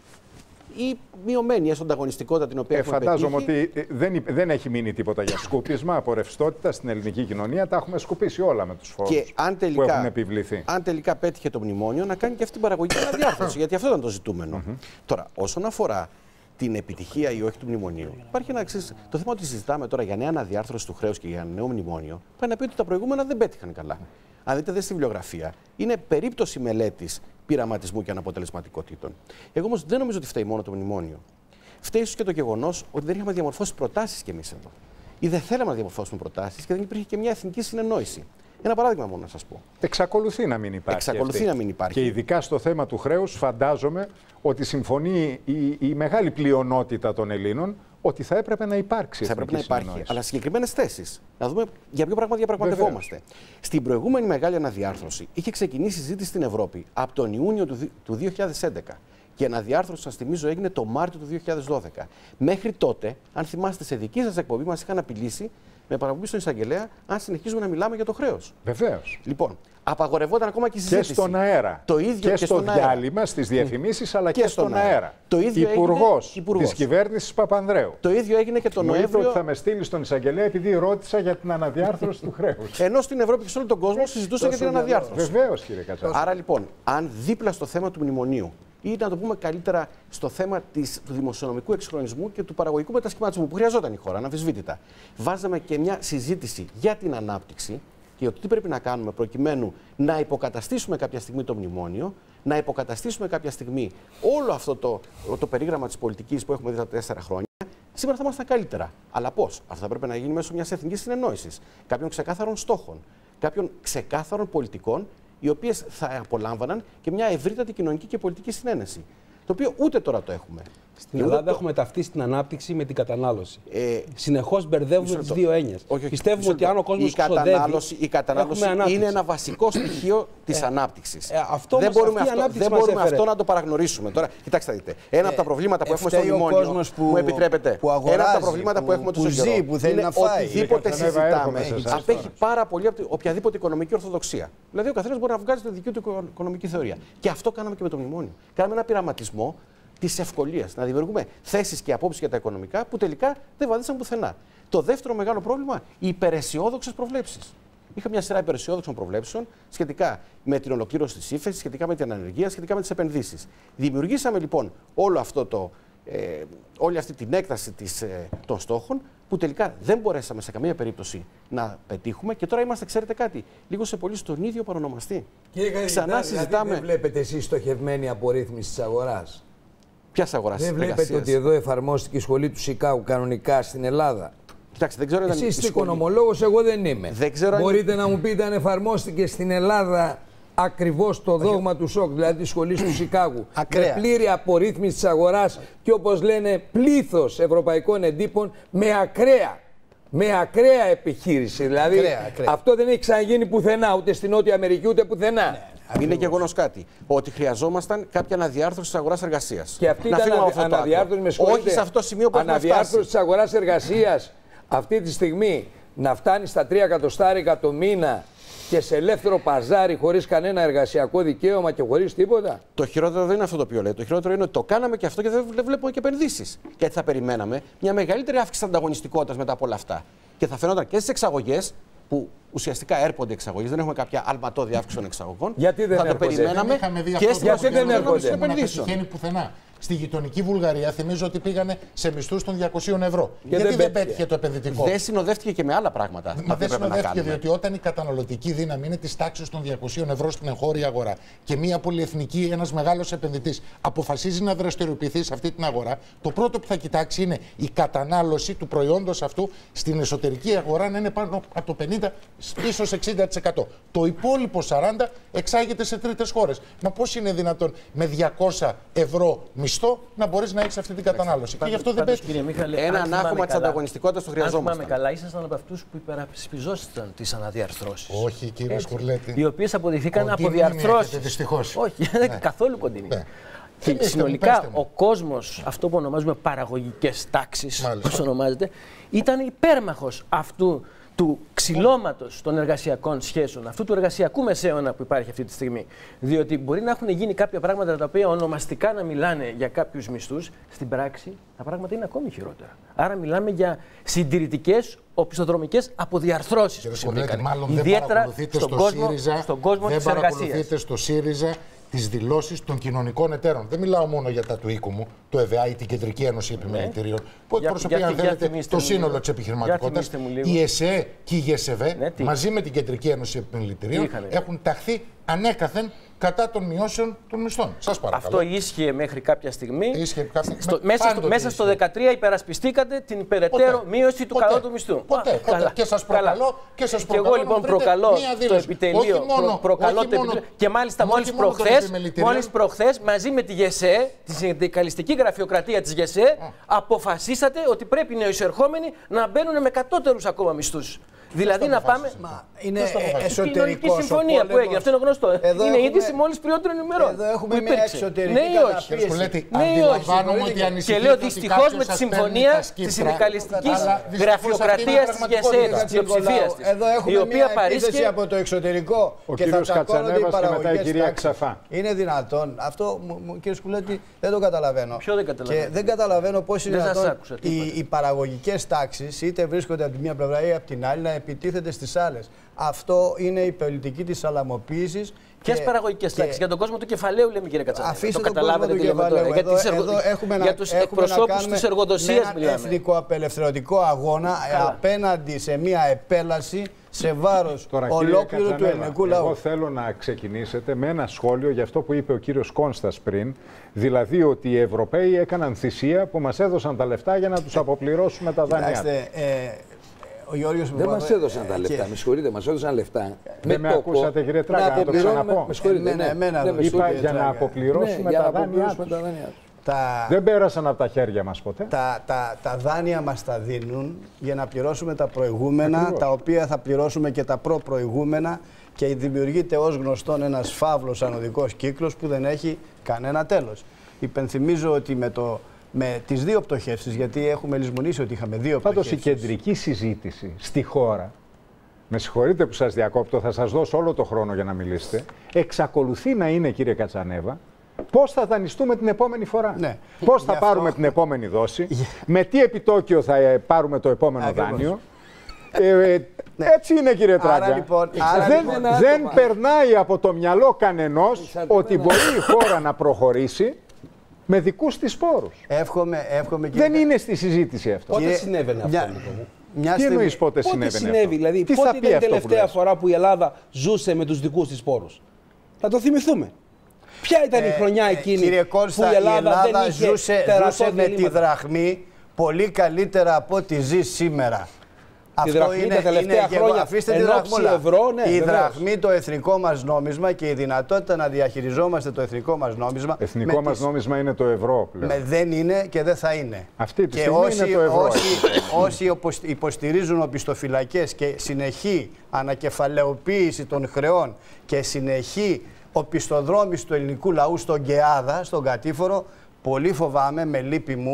η μειωμένη έστω ανταγωνιστικότητα την οποία Ε, έχουμε φαντάζομαι πετύχει. ότι δεν, δεν έχει μείνει τίποτα για σκούπισμα από ρευστότητα στην ελληνική κοινωνία. Τα έχουμε σκουπίσει όλα με τους φόρους Και αν τελικά, που έχουν επιβληθεί. αν τελικά πέτυχε το μνημόνιο, να κάνει και αυτή την παραγωγική αναδιάρθρωση, γιατί αυτό ήταν το ζητούμενο. Τώρα, όσον αφορά την επιτυχία ή όχι του μνημονίου, υπάρχει ένα εξής. Το θέμα ότι συζητάμε τώρα για νέα αναδιάρθρωση του χρέους και για νέο μνημόνιο, πάει να πει ότι τα προηγούμενα δεν πέτυχαν καλά. Αν δείτε δε στη βιβλιογραφία, είναι περίπτωση μελέτης πειραματισμού και αναποτελεσματικότητων. Εγώ όμως δεν νομίζω ότι φταίει μόνο το μνημόνιο. Φταίει ίσως και το γεγονός ότι δεν είχαμε διαμορφώσει προτάσεις κι εμείς εδώ. Ή δεν θέλαμε να διαμορφώσουμε προτάσεις και δεν υπήρχε και μια εθνική συνεννόηση. Ένα παράδειγμα μόνο να σας πω. Εξακολουθεί να μην υπάρχει. Εξακολουθεί αυτή. να μην υπάρχει. Και ειδικά στο θέμα του χρέους, φαντάζομαι ότι συμφωνεί η, η μεγάλη πλειονότητα των Ελλήνων ότι θα έπρεπε να υπάρξει. Θα έπρεπε να υπάρχει, συνεννόηση. αλλά συγκεκριμένες θέσεις. Να δούμε για ποιο πράγμα διαπραγματευόμαστε. Βεβαίως. Στην προηγούμενη μεγάλη αναδιάρθρωση είχε ξεκινήσει η συζήτηση στην Ευρώπη από τον Ιούνιο του δύο χιλιάδες έντεκα. Και η αναδιάρθρωση, σας θυμίζω, έγινε το Μάρτιο του δύο χιλιάδες δώδεκα. Μέχρι τότε, αν θυμάστε, σε δική σας εκπομπή μας είχαν απειλήσει με παραπομπή στον εισαγγελέα αν συνεχίζουμε να μιλάμε για το χρέος. Βεβαίως. Λοιπόν, απαγορευόταν ακόμα και η συζήτηση. Και στον αέρα. Το ίδιο και, και στο στον διάλειμμα, στις διαφημίσεις, αλλά και, και στον, στον αέρα. αέρα. Το ίδιο Υπουργός, Υπουργός της κυβέρνησης Παπανδρέου. Το ίδιο έγινε και τον Μου Νοέμβριο. είπε ότι θα με στείλει στον εισαγγελέα επειδή ρώτησα για την αναδιάρθρωση του χρέους. Ενώ στην Ευρώπη και σε όλο τον κόσμο συζητούσαν για την αναδιάρθρωση. Βεβαίως, κύριε Κατσάκη. Άρα λοιπόν, αν δίπλα στο θέμα του μνημονίου ή να το πούμε καλύτερα στο θέμα της, του δημοσιονομικού εξυγχρονισμού και του παραγωγικού μετασχηματισμού που χρειαζόταν η χώρα, αναμφισβήτητα, βάζαμε και μια συζήτηση για την ανάπτυξη και για το τι πρέπει να κάνουμε προκειμένου να υποκαταστήσουμε κάποια στιγμή το μνημόνιο, να υποκαταστήσουμε κάποια στιγμή όλο αυτό το, το περίγραμμα της πολιτικής που έχουμε δει τα τέσσερα χρόνια, σήμερα θα ήμασταν καλύτερα. Αλλά πώς? Αυτό θα πρέπει να γίνει μέσω μιας εθνικής συνεννόησης, κάποιων ξεκάθαρων στόχων, κάποιων ξεκάθαρων πολιτικών, οι οποίες θα απολάμβαναν και μια ευρύτατη κοινωνική και πολιτική συνένεση. Το οποίο ούτε τώρα το έχουμε. Στην Ελλάδα το... έχουμε ταυτίσει την ανάπτυξη με την κατανάλωση. Ε, Συνεχώς μπερδεύουμε τις δύο έννοιες. Πιστεύουμε ότι αν ο κόσμος η κατανάλωση, η κατανάλωση είναι ένα βασικό στοιχείο της ε, ανάπτυξης. Ε, αυτό δεν μπορούμε, αυτό, δεν μπορούμε αυτό να το παραγνωρίσουμε. Τώρα, κοιτάξτε, δείτε. Ένα ε, από τα προβλήματα που έχουμε στο μνημόνιο. Που, μου επιτρέπετε. Που αγοράζει, ένα από τα προβλήματα που, που έχουμε που ζει, που θέλει να φάει. Οτιδήποτε συζητάμε απέχει πάρα πολύ από οποιαδήποτε οικονομική ορθοδοξία. Δηλαδή, ο καθένας μπορεί να βγάζει τη δική του οικονομική θεωρία. Και αυτό κάναμε και με το μνημόνιο. Κάναμε ένα πειραματισμό της ευκολίας. Να δημιουργούμε θέσεις και απόψεις για τα οικονομικά που τελικά δεν βαδίσαν πουθενά. Το δεύτερο μεγάλο πρόβλημα, οι υπεραισιόδοξες προβλέψεις. Είχα μια σειρά υπεραισιόδοξων προβλέψεων σχετικά με την ολοκλήρωση της ύφεσης, σχετικά με την ανεργία, σχετικά με τις επενδύσεις. Δημιουργήσαμε λοιπόν όλο αυτό το, ε, όλη αυτή την έκταση της, ε, των στόχων που τελικά δεν μπορέσαμε σε καμία περίπτωση να πετύχουμε και τώρα είμαστε, ξέρετε κάτι, λίγο σε πολύ στον ίδιο παρονομαστή. Κύριε Καθηγητά, δηλαδή συζητάμε... δεν βλέπετε εσείς στοχευμένη απορρίθμιση της αγοράς? Ποιας αγοράς? Δεν βλέπετε εργασίας? Ότι εδώ εφαρμόστηκε η σχολή του Σικάγου κανονικά στην Ελλάδα? Κοιτάξτε, δεν ξέρω. Εσείς είστε οικονομολόγος, εγώ δεν είμαι. Δεν ξέρω Μπορείτε αν... να μου πείτε αν εφαρμόστηκε στην Ελλάδα ακριβώς το δόγμα Όχι. του ΣΟΚ, δηλαδή της σχολής του Σικάγου, Ακραία. με πλήρη απορρίθμιση της αγοράς και όπως λένε πλήθος ευρωπαϊκών εντύπων με ακραία. Με ακραία επιχείρηση. Δηλαδή ακραία, ακραία. Αυτό δεν έχει ξαναγίνει πουθενά, ούτε στην Νότια Αμερική ούτε πουθενά. Ναι. Είναι γεγονός κάτι. Ότι χρειαζόμασταν κάποια αναδιάρθρωση της αγοράς εργασίας. Και αυτή ήταν ανα, αναδιάρθρωση, με Όχι σε αυτό το σημείο που έχουμε φτάσει. Αναδιάρθρωση της αγοράς εργασίας αυτή τη στιγμή να φτάνει στα τρία εκατοστάρικα το μήνα και σε ελεύθερο παζάρι χωρίς κανένα εργασιακό δικαίωμα και χωρίς τίποτα. Το χειρότερο δεν είναι αυτό το οποίο λέει. Το χειρότερο είναι ότι το κάναμε και αυτό και δεν βλέπουμε και επενδύσεις. Γιατί θα περιμέναμε μια μεγαλύτερη αύξηση ανταγωνιστικότητας μετά από όλα αυτά. Και θα φαινόταν και στις εξαγωγές, που ουσιαστικά έρχονται εξαγωγές, δεν έχουμε κάποια αλματώδη αύξηση των εξαγωγών. Γιατί δεν θα έρχονται. το περιμέναμε και στην επενδύσεων. Δεν πετυχαίνει πουθενά. Στη γειτονική Βουλγαρία θυμίζω ότι πήγανε σε μισθούς των διακοσίων ευρώ. Και γιατί δεν, δεν πέτυχε το επενδυτικό. Δεν συνοδεύτηκε και με άλλα πράγματα. Μα δεν συνοδεύτηκε, διότι όταν η καταναλωτική δύναμη είναι τη τάξη των διακοσίων ευρώ στην εγχώρια αγορά και μια πολυεθνική, ένας μεγάλος επενδυτής αποφασίζει να δραστηριοποιηθεί σε αυτή την αγορά, το πρώτο που θα κοιτάξει είναι η κατανάλωση του προϊόντος αυτού στην εσωτερική αγορά να είναι πάνω από το πενήντα, ίσως εξήντα τοις εκατό. Το υπόλοιπο σαράντα τοις εκατό εξάγεται σε τρίτες χώρες. Μα πώς είναι δυνατόν με διακόσια ευρώ μισθό να μπορείς να έχεις αυτή την κατανάλωση? Και γι' αυτό δεν πέτυχε. Ένα ανάγχωμα της ανταγωνιστικότητας το χρειαζόμαστε. Αν θυμάμαι καλά, ήσασταν από αυτούς που υπερασπιζόσασταν τις αναδιαρθρώσεις. Όχι, κύριε Σκουρλέτη. Οι οποίες αποδειχθήκαν αποδιαρθρώσεις. Δυστυχώς. Όχι, δεν είναι καθόλου κοντινή. Ναι. Και πέστε συνολικά μου, ο κόσμος, αυτό που ονομάζουμε παραγωγικές τάξεις, όπως ονομάζεται, ήταν υπέρμαχος αυτού του ξυλώματος των εργασιακών σχέσεων, αυτού του εργασιακού μεσαίωνα που υπάρχει αυτή τη στιγμή. Διότι μπορεί να έχουν γίνει κάποια πράγματα τα οποία ονομαστικά να μιλάνε για κάποιους μισθούς, στην πράξη τα πράγματα είναι ακόμη χειρότερα. Άρα μιλάμε για συντηρητικές οπισθοδρομικές αποδιαρθρώσεις. Κύριε Σκουρλέτη, μάλλον ιδιαίτερα δεν στον, στο κόσμο, ΣΥΡΙΖΑ, στον κόσμο δεν της εργασίας. παρακολουθείτε στο ΣΥΡΙΖΑ τις δηλώσεις των κοινωνικών εταίρων. Δεν μιλάω μόνο για τα του οίκου μου, το ΕΒΑ ή την Κεντρική Ένωση Επιμελητηρίων, που εκπροσωπεί, αν θέλετε, το σύνολο της επιχειρηματικότητας. Η ΕΣΕ και η ΓΕΣΕΒΕ, ναι, μαζί με την Κεντρική Ένωση Επιμελητηρίων, έχουν ταχθεί ανέκαθεν κατά των μειώσεων των μισθών. Σας παρακαλώ. Αυτό ίσχυε μέχρι κάποια στιγμή. Ίσχυε κάποια... Στο, μέσα στο, μέσα στο δεκατρία υπερασπιστήκατε την υπεραιτέρω μείωση του κατώτατου μισθού. Ποτέ, ποτέ. Καλά. Και σας προκαλώ, και σας προκαλώ. Και εγώ λοιπόν προκαλώ το επιτελείο. Μόνο, προ, προκαλώ το επιτελείο. Και μάλιστα μόλις προχθές, μόλις προχθές μαζί με τη ΓΕΣΕ, τη συνδικαλιστική γραφειοκρατία της ΓΕΣΕ, αποφασίσατε ότι πρέπει οι νεοεισερχόμενοι να μπαίνουν με κατώτερους ακόμα μισθούς. Δηλαδή να πάμε. Μα είναι εσωτερικό. Η κοινωνική συμφωνία που έγινε. Αυτό είναι γνωστό. Εδώ είναι έχουμε... είδηση μόλις πριότερων ημερών. Εδώ έχουμε μια εξωτερική ναι ή όχι. Ναι ή όχι. Και λέω δυστυχώς με τη συμφωνία τη συνδικαλιστική γραφειοκρατία τη ΓΕΣΕ, τη πλειοψηφία τη. Εδώ έχουμε μια επίθεση από το εξωτερικό και θα τσακώνονται οι παραγωγικές τάξεις. Είναι δυνατόν. Αυτό, κύριε Σκουλέτη, δεν το καταλαβαίνω. Ποιο δεν καταλαβαίνω? Και δεν καταλαβαίνω πώς είναι δυνατόν οι παραγωγικές τάξεις είτε βρίσκονται από τη μία πλευρά ή από την άλλη να επιτίθεται στις άλλες. Αυτό είναι η πολιτική της αλαμοποίησης. Ποιες παραγωγικές τάξεις? Για τον κόσμο του κεφαλαίου λέμε, κύριε Κατσανέ. Αφήστε το τον κόσμο του κεφαλαίου. Για, τις εργο... για τους εκπροσώπους της εργοδοσίας μιλάμε. Ένα εθνικο-απελευθερωτικό αγώνα Καλά. απέναντι σε μια επέλαση σε βάρος Τώρα, ολόκληρου του ελληνικού λαού. Εγώ θέλω να ξεκινήσετε με ένα σχόλιο για αυτό που είπε ο κύριος Κόνστας πριν, δηλαδή ότι οι Ευρωπαίοι έκαναν θυσία που μας έδωσαν τα λεφτά για να τους αποπληρώσουμε τα δάνειά τους. Ο Γιώργος δεν μας έδωσαν τα λεφτά, και... με συγχωρείτε, μας έδωσαν λεφτά. Δεν με, με ακούσατε, κύριε Τράγκα, να, να το ξαναπώ. Με συγχωρείτε, ναι, ναι, ναι, ναι, είπα για να αποπληρώσουμε ναι, τα δάνειά τους. Τα... Δεν πέρασαν από τα χέρια μας ποτέ. Τα, τα, τα δάνεια μας τα δίνουν για να πληρώσουμε τα προηγούμενα, Ακριβώς. τα οποία θα πληρώσουμε και τα προ-προηγούμενα και δημιουργείται ως γνωστόν ένας φαύλος ανωδικός κύκλος που δεν έχει κανένα τέλος. Υπενθυμίζω ότι με το... με τις δύο πτωχεύσεις, γιατί έχουμε λησμονήσει ότι είχαμε δύο πτωχεύσεις. Πάντως η κεντρική συζήτηση στη χώρα, με συγχωρείτε που σας διακόπτω, θα σας δώσω όλο το χρόνο για να μιλήσετε, εξακολουθεί να είναι, κύριε Κατσανέβα, πώς θα δανειστούμε την επόμενη φορά. Ναι. Πώς θα αυτό... πάρουμε την επόμενη δόση, με τι επιτόκιο θα πάρουμε το επόμενο Ακριβώς. δάνειο. Ε, ε, ναι. Έτσι είναι, κύριε Τράγκα. Λοιπόν, δεν λοιπόν, δεν περνάει από το μυαλό κανενός ότι μπορεί η χώρα να προχωρήσει με δικούς της πόρους. Εύχομαι, εύχομαι και... Δεν είναι στη συζήτηση αυτό. Πότε κύριε... συνέβαινε αυτό, μια... λοιπόν. Μια Τι εννοείς πότε, πότε συνέβαινε συνέβη, αυτό. Δηλαδή, Τι πότε ήταν η τελευταία φορά που η Ελλάδα ζούσε με τους δικούς της πόρους? Θα το θυμηθούμε. Ποια ήταν ε, η χρονιά εκείνη κύριε Κώστα, που η Ελλάδα, η Ελλάδα δεν είχε ζούσε, ζούσε με τη δραχμή πολύ καλύτερα από ό,τι ζει σήμερα. Τη αυτό δραχμή, είναι, τα τελευταία είναι, χρόνια, αφήστε τη δραχμούλα. Ευρώ, ναι, η βεβαίως. δραχμή, το εθνικό μας νόμισμα και η δυνατότητα να διαχειριζόμαστε το εθνικό μας νόμισμα. Εθνικό μας τις... νόμισμα είναι το ευρώ πλέον. Με δεν είναι και δεν θα είναι. Αυτή τη και στιγμή όσοι, είναι το ευρώ. Όσοι, όσοι υποστηρίζουν οπισθοφυλακές και συνεχή ανακεφαλαιοποίηση των χρεών και συνεχή οπισθοδρόμηση του ελληνικού λαού στον ΚΕΑΔΑ, στον κατήφορο, πολύ φοβάμαι, με λύπη μου,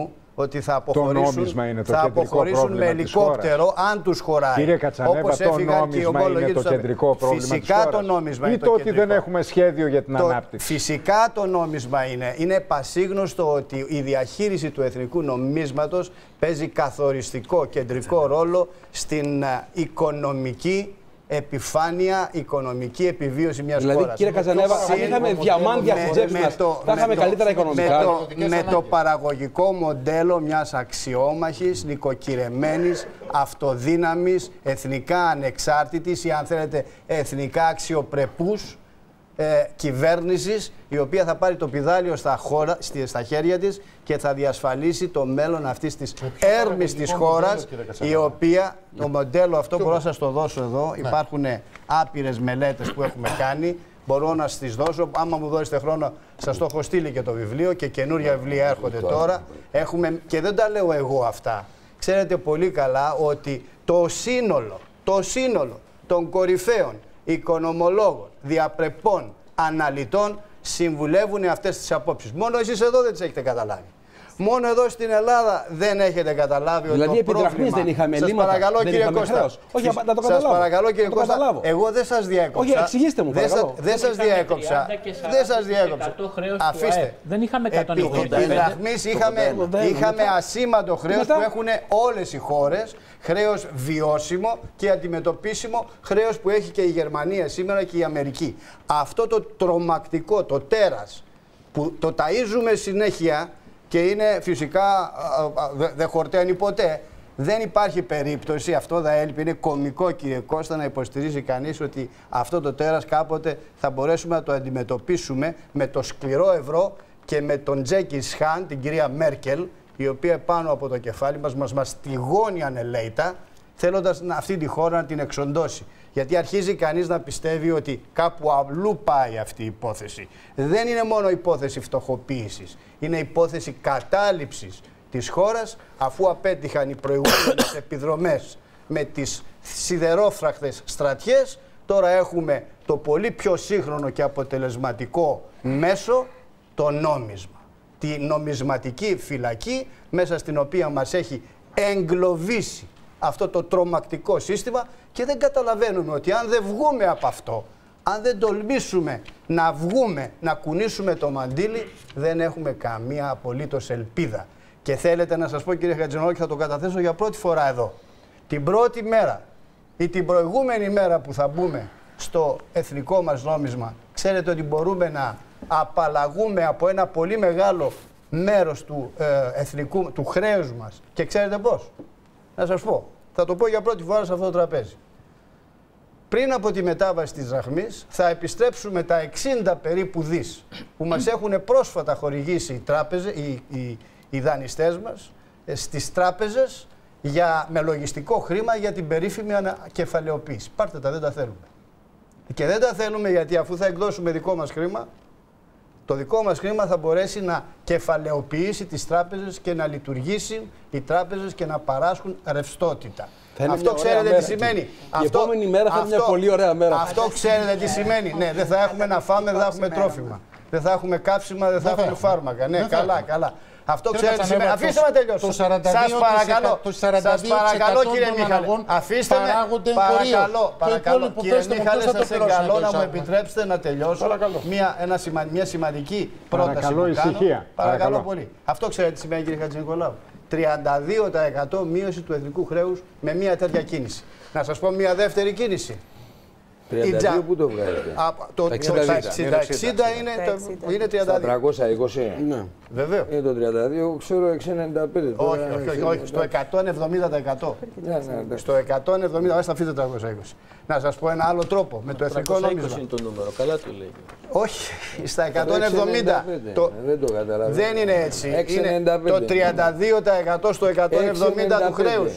ότι θα αποχωρήσουν, νόμισμα είναι το θα κεντρικό αποχωρήσουν με ελικόπτερο αν τους χωράει. Κύριε Κατσανέβα, το νόμισμα είναι το κεντρικό πρόβλημα φυσικά της χώρας. Το νόμισμα ή είναι το, το ότι κεντρικό. δεν έχουμε σχέδιο για την το, ανάπτυξη. Φυσικά το νόμισμα είναι. Είναι πασίγνωστο ότι η διαχείριση του εθνικού νομίσματος παίζει καθοριστικό κεντρικό ρόλο στην οικονομική επιφάνεια, οικονομική επιβίωση μιας δηλαδή, χώρας. Δηλαδή, κύριε Κατσανέβα, αν είχαμε διαμάντια στην τσέπη μας, θα είχαμε καλύτερα οικονομικά. Με το, με το παραγωγικό μοντέλο μιας αξιόμαχης, νοικοκυρεμένης, αυτοδύναμης, εθνικά ανεξάρτητης ή αν θέλετε εθνικά αξιοπρεπούς ε, κυβέρνησης, η οποία θα πάρει το πηδάλιο στα, χώρα, στα χέρια της και θα διασφαλίσει το μέλλον αυτής της έρμης της χώρας, η οποία, το μοντέλο αυτό μπορώ να σας το δώσω εδώ, ναι. Υπάρχουν άπειρες μελέτες που έχουμε κάνει, μπορώ να τις δώσω, άμα μου δώσετε χρόνο σας το έχω στείλει και το βιβλίο και καινούρια βιβλία έρχονται τώρα, έχουμε, και δεν τα λέω εγώ αυτά, ξέρετε πολύ καλά ότι το σύνολο, το σύνολο των κορυφαίων οικονομολόγων, διαπρεπών, αναλυτών συμβουλεύουν αυτές τις απόψεις. Μόνο εσείς εδώ δεν τις έχετε καταλάβει. Μόνο εδώ στην Ελλάδα δεν έχετε καταλάβει δηλαδή, ότι το πρόβλημα... Δηλαδή δεν είχαμε σας ελλείμματα, παρακαλώ δεν κύριε είχαμε Κώστα. χρέος. Όχι, να το καταλάβω. Σας παρακαλώ κύριε το Κώστα. καταλάβω. Εγώ δεν σας διέκοψα. Όχι, εξηγήστε μου παρακαλώ. Δεν σας διέκοψα. Δεν σας διέκοψα. Αφήστε. Δεν είχαμε εκατόν ογδόντα πέντε. Επί δραχμής είχαμε ασήμαντο χρέος που έχουν όλες οι χώρες. Χρέος βιώσιμο και αντιμετωπίσιμο, χρέος που έχει και η Γερμανία σήμερα και η Αμερική. Αυτό το τρομακτικό, το τέρας, που το ταΐζουμε συνέχεια και είναι φυσικά, δεν χορταίνει ποτέ, δεν υπάρχει περίπτωση, αυτό θα έλειπε, είναι κωμικό κύριε Κώστα να υποστηρίζει κανείς ότι αυτό το τέρας κάποτε θα μπορέσουμε να το αντιμετωπίσουμε με το σκληρό ευρώ και με τον Τζέκις Χαν, την κυρία Μέρκελ, η οποία πάνω από το κεφάλι μας μας μαστιγώνει ανελαίητα, θέλοντας να, αυτή τη χώρα να την εξοντώσει. Γιατί αρχίζει κανείς να πιστεύει ότι κάπου αλλού πάει αυτή η υπόθεση. Δεν είναι μόνο υπόθεση φτωχοποίησης, είναι υπόθεση κατάληψης της χώρας, αφού απέτυχαν οι προηγούμενες επιδρομές με τις σιδερόφραχτες στρατιές. Τώρα έχουμε το πολύ πιο σύγχρονο και αποτελεσματικό μέσο, το νόμισμα. Τη νομισματική φυλακή, μέσα στην οποία μας έχει εγκλωβίσει αυτό το τρομακτικό σύστημα και δεν καταλαβαίνουμε ότι αν δεν βγούμε από αυτό, αν δεν τολμήσουμε να βγούμε, να κουνήσουμε το μαντίλι, δεν έχουμε καμία απολύτως ελπίδα. Και θέλετε να σας πω κύριε Χατζηνόλη, θα το καταθέσω για πρώτη φορά εδώ. Την πρώτη μέρα ή την προηγούμενη μέρα που θα μπούμε στο εθνικό μας νόμισμα, ξέρετε ότι μπορούμε να απαλλαγούμε από ένα πολύ μεγάλο μέρος του, ε, εθνικού, του χρέους μας. Και ξέρετε πώς. Να σας πω. Θα το πω για πρώτη φορά σε αυτό το τραπέζι. Πριν από τη μετάβαση της δραχμής θα επιστρέψουμε τα εξήντα περίπου δις που μας έχουν πρόσφατα χορηγήσει οι, τράπεζες, οι, οι, οι δανειστές μας ε, στις τράπεζες για, με λογιστικό χρήμα για την περίφημη ανακεφαλαιοποίηση. Πάρτε τα, δεν τα θέλουμε. Και δεν τα θέλουμε γιατί αφού θα εκδώσουμε δικό μας χρήμα, το δικό μας χρήμα θα μπορέσει να κεφαλαιοποιήσει τις τράπεζες και να λειτουργήσει οι τράπεζες και να παράσχουν ρευστότητα. Αυτό ξέρετε τι σημαίνει. Η αυτό, επόμενη μέρα θα είναι μια πολύ ωραία μέρα. Αυτό ξέρετε τι σημαίνει. Ναι, δεν θα έχουμε να φάμε, δεν θα έχουμε τρόφιμα. Δεν θα έχουμε κάψιμα, δεν θα έχουμε φάρμακα. Ναι, καλά, καλά. Αυτό ξέρετε τι σημαίνει. Αφήστε με να τελειώσω. Σας παρακαλώ. Σας παρακαλώ κύριε Μίχαλε. Αφήστε με. Παρακαλώ. Παρακαλώ. Κύριε Μίχαλε, σας εγκαλώ να μου επιτρέψετε να τελειώσω μια σημαντική πρόταση που κάνω. Παρακαλώ πολύ. Αυτό ξέρετε τι σημαίνει κύριε Χατζηνικολάου. τριάντα δύο τοις εκατό μείωση του εθνικού χρέους με μια τέτοια κίνηση. Να σας πω μια δεύτερη κίνηση. τριάντα δύο που το βγάζετε. Το εξήντα είναι τριάντα δύο. τριακόσια είκοσι. Ναι. Βεβαίω. Είναι το τριάντα δύο, ξέρω εξήντα ενενήντα πέντε. Όχι, όχι, όχι. Στο εκατόν εβδομήντα τοις εκατό. Στο εκατόν εβδομήντα, όχι στα φύλλα τριακόσια είκοσι. Να σας πω ένα άλλο τρόπο με το εθνικό νόμισμα. είναι το νούμερο, καλά το λέει. Όχι, στα εκατόν εβδομήντα. Δεν το καταλαβαίνω. Δεν είναι έτσι. Είναι το τριάντα δύο τοις εκατό στο εκατόν εβδομήντα του χρέους.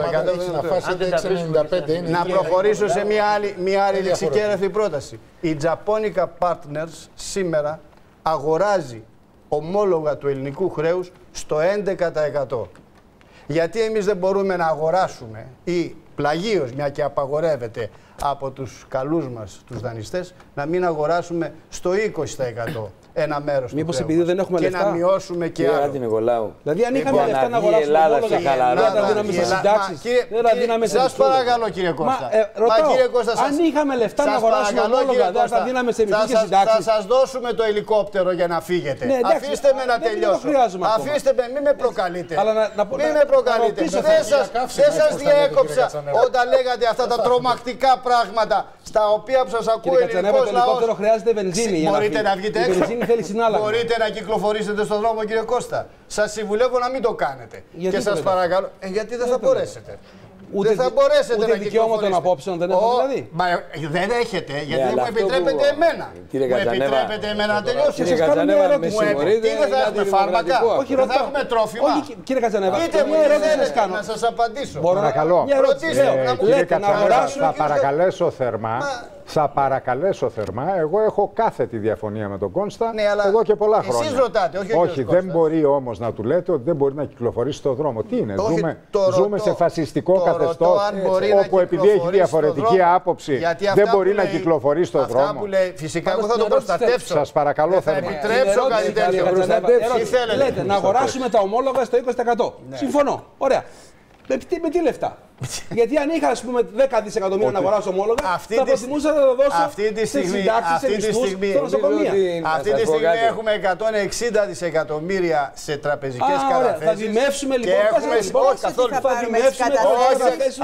Να προχωρήσω σε μια άλλη, μια άλλη λεξικέρευτη πρόταση. Η Japonica Partners σήμερα αγοράζει ομόλογα του ελληνικού χρέους στο έντεκα τοις εκατό. Γιατί εμείς δεν μπορούμε να αγοράσουμε ή πλαγίως, μια και απαγορεύεται από τους καλούς μας τους δανειστές, να μην αγοράσουμε στο είκοσι τοις εκατό ένα μέρος του μήπως επειδή δεν έχουμε και λεφτά. να μειώσουμε και άλλο. Δηλαδή αν είχαμε λεφτά να αγοράσουμε ομόλογα, δεν θα δίναμε στις συντάξεις, δεν θα δίναμε σε Σας παρακαλώ κύριε Κώστα. Μα, ε, ρωτάω, κύριε Κώστα, σας... αν είχαμε λεφτά να αγοράσουμε ομόλογα, δεν θα δίναμε σε μισθούς και συντάξεις. Θα σας δώσουμε το ελικόπτερο για να φύγετε. Ναι, εντάξει, αφήστε με να τελειώσω. Αφήστε με, μην με προκαλείτε. Μην με προκαλείτε. Δεν σας διέκοψα όταν λέγατε αυτά τα τρομακτικά πράγματα στα οποία που σας ακούει ο ελληνικός λαός. Χρειάζεται βενζίνη. Μπορείτε να βγείτε έξω. Θέλει συνάλλαγμα. Μπορείτε να κυκλοφορήσετε στον δρόμο, κύριε Κώστα. Σας συμβουλεύω να μην το κάνετε. Γιατί και σας παρακαλώ. Ε, γιατί δεν θα μπορέσετε. Ούτε, δεν θα μπορέσετε ούτε να δικαίωμα των απόψεων δεν έχω δηλαδή. Μα δεν έχετε, γιατί δεν μου επιτρέπετε που... εμένα. Κύριε μου επιτρέπετε εμένα να τελειώσω. Κύριε Κατζανέβα, με συγχωρείτε. Τι δεν θα έχουμε φάρμακα, όχι, δεν θα έχουμε τρόφιμα. Όχι, κύριε Κατζανέβα, είτε μου θέλετε να σας απαντήσω. Παρακαλώ. Κύριε Κατζανέβα, θα παρακαλέσω θερμά. Θα παρακαλέσω θερμά. Εγώ έχω κάθετη διαφωνία με τον Κόνστα ναι, εδώ και πολλά χρόνια. Εσείς ρωτάτε, όχι, όχι δεν μπορεί όμως να του λέτε ότι δεν μπορεί να κυκλοφορήσει στον δρόμο. Τι είναι, όχι, ζούμε, ζούμε σε φασιστικό καθεστώς όπου επειδή έχει διαφορετική άποψη δεν μπορεί να κυκλοφορήσει στον δρόμο. Φυσικά εγώ θα τον προστατεύσω. Σας παρακαλώ θερμά. Θα επιτρέψω κάτι τέτοιο. Τι θέλετε, να αγοράσουμε τα ομόλογα στο είκοσι τοις εκατό. Συμφωνώ. Ωραία. Με τι, με τι λεφτά. Γιατί αν είχα ας πούμε δέκα δισεκατομμύρια να αγοράσω ομόλογα, αυτή θα προτιμούσα να τα δώσω αυτή τη στιγμή, σε συντάξεις, σε μισθούς, στο νοσοκομεία. Αυτή τη στιγμή έχουμε εκατόν εξήντα δισεκατομμύρια σε τραπεζικές καταθέσεις. Θα δημεύσουμε λοιπόν. Όχι καθόλου. Θα δημεύσουμε καταθέσεις.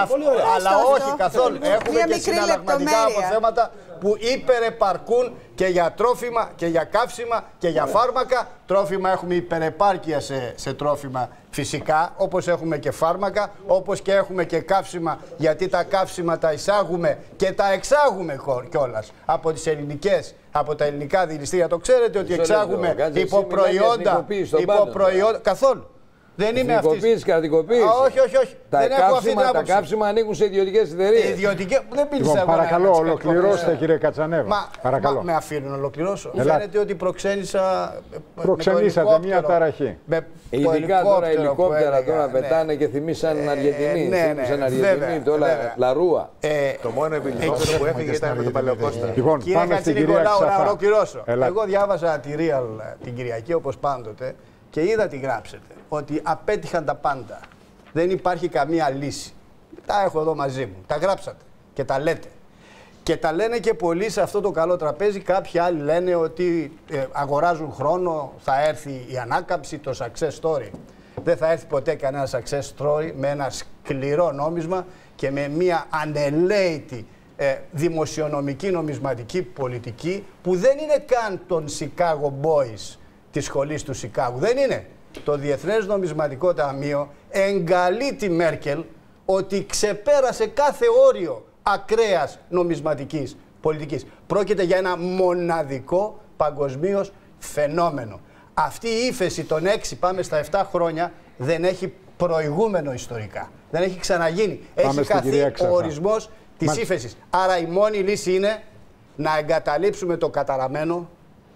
Αλλά όχι καθόλου. Έχουμε και συναλλαγματικά αποθέματα που υπερεπαρκούν και για τρόφιμα και για καύσιμα και για φάρμακα. Τρόφιμα έχουμε υπερεπάρκεια σε, σε τρόφιμα φυσικά, όπως έχουμε και φάρμακα, όπως και έχουμε και καύσιμα, γιατί τα καύσιμα τα εισάγουμε και τα εξάγουμε κιόλας από τις ελληνικές, από τα ελληνικά δηληστήρια. Το ξέρετε ότι εξάγουμε υποπροϊόντα, υποπροϊόντα, καθόλου. Δεν είμαι αυτή. Κρατικοποίηση, κρατικοποίηση. Όχι, όχι, όχι. Τα, δεν έχω αυτή την τα κάψιμα ανήκουν σε ιδιωτικές εταιρείες. Ιδιωτικές. Δεν πήρε λοιπόν, παρακαλώ, ολοκληρώστε κύριε Κατζανέβα. Μα, παρακαλώ. Μα, με αφήνουν να ολοκληρώσω. Ελά. Φαίνεται ότι προξένησα. Προξενήσατε μια ταραχή. Με ειδικά τώρα ελικόπτερα τώρα ναι. πετάνε και θυμίσαν Αργεντινή. Ε, ναι, ναι, θυμίσαν Αργεντινή, τώρα Λαρούα. Το μόνο ελικόπτερο που έφυγε ήταν με τον Παλαιοκώστα. Λοιπόν, πάμε στην κυρία Ξαφά. Να ολοκληρώσω. Εγώ διάβασα τη Real την Κυριακή όπως πάντοτε και είδα τι γράψετε. Ότι απέτυχαν τα πάντα. Δεν υπάρχει καμία λύση. Τα έχω εδώ μαζί μου. Τα γράψατε και τα λέτε. Και τα λένε και πολλοί σε αυτό το καλό τραπέζι. Κάποιοι άλλοι λένε ότι ε, αγοράζουν χρόνο, θα έρθει η ανάκαμψη, το success story. Δεν θα έρθει ποτέ κανένα success story με ένα σκληρό νόμισμα και με μια ανελαίτη ε, δημοσιονομική νομισματική πολιτική που δεν είναι καν των Chicago Boys της σχολής του Σικάγου. Δεν είναι. Το Διεθνές Νομισματικό Ταμείο εγκαλεί τη Μέρκελ ότι ξεπέρασε κάθε όριο ακραίας νομισματικής πολιτικής. Πρόκειται για ένα μοναδικό παγκοσμίως φαινόμενο. Αυτή η ύφεση των έξι πάμε στα επτά χρόνια δεν έχει προηγούμενο ιστορικά. Δεν έχει ξαναγίνει. Πάμε έχει χαθεί ο ορισμός της Μα... ύφεσης. Άρα η μόνη λύση είναι να εγκαταλείψουμε το καταραμένο,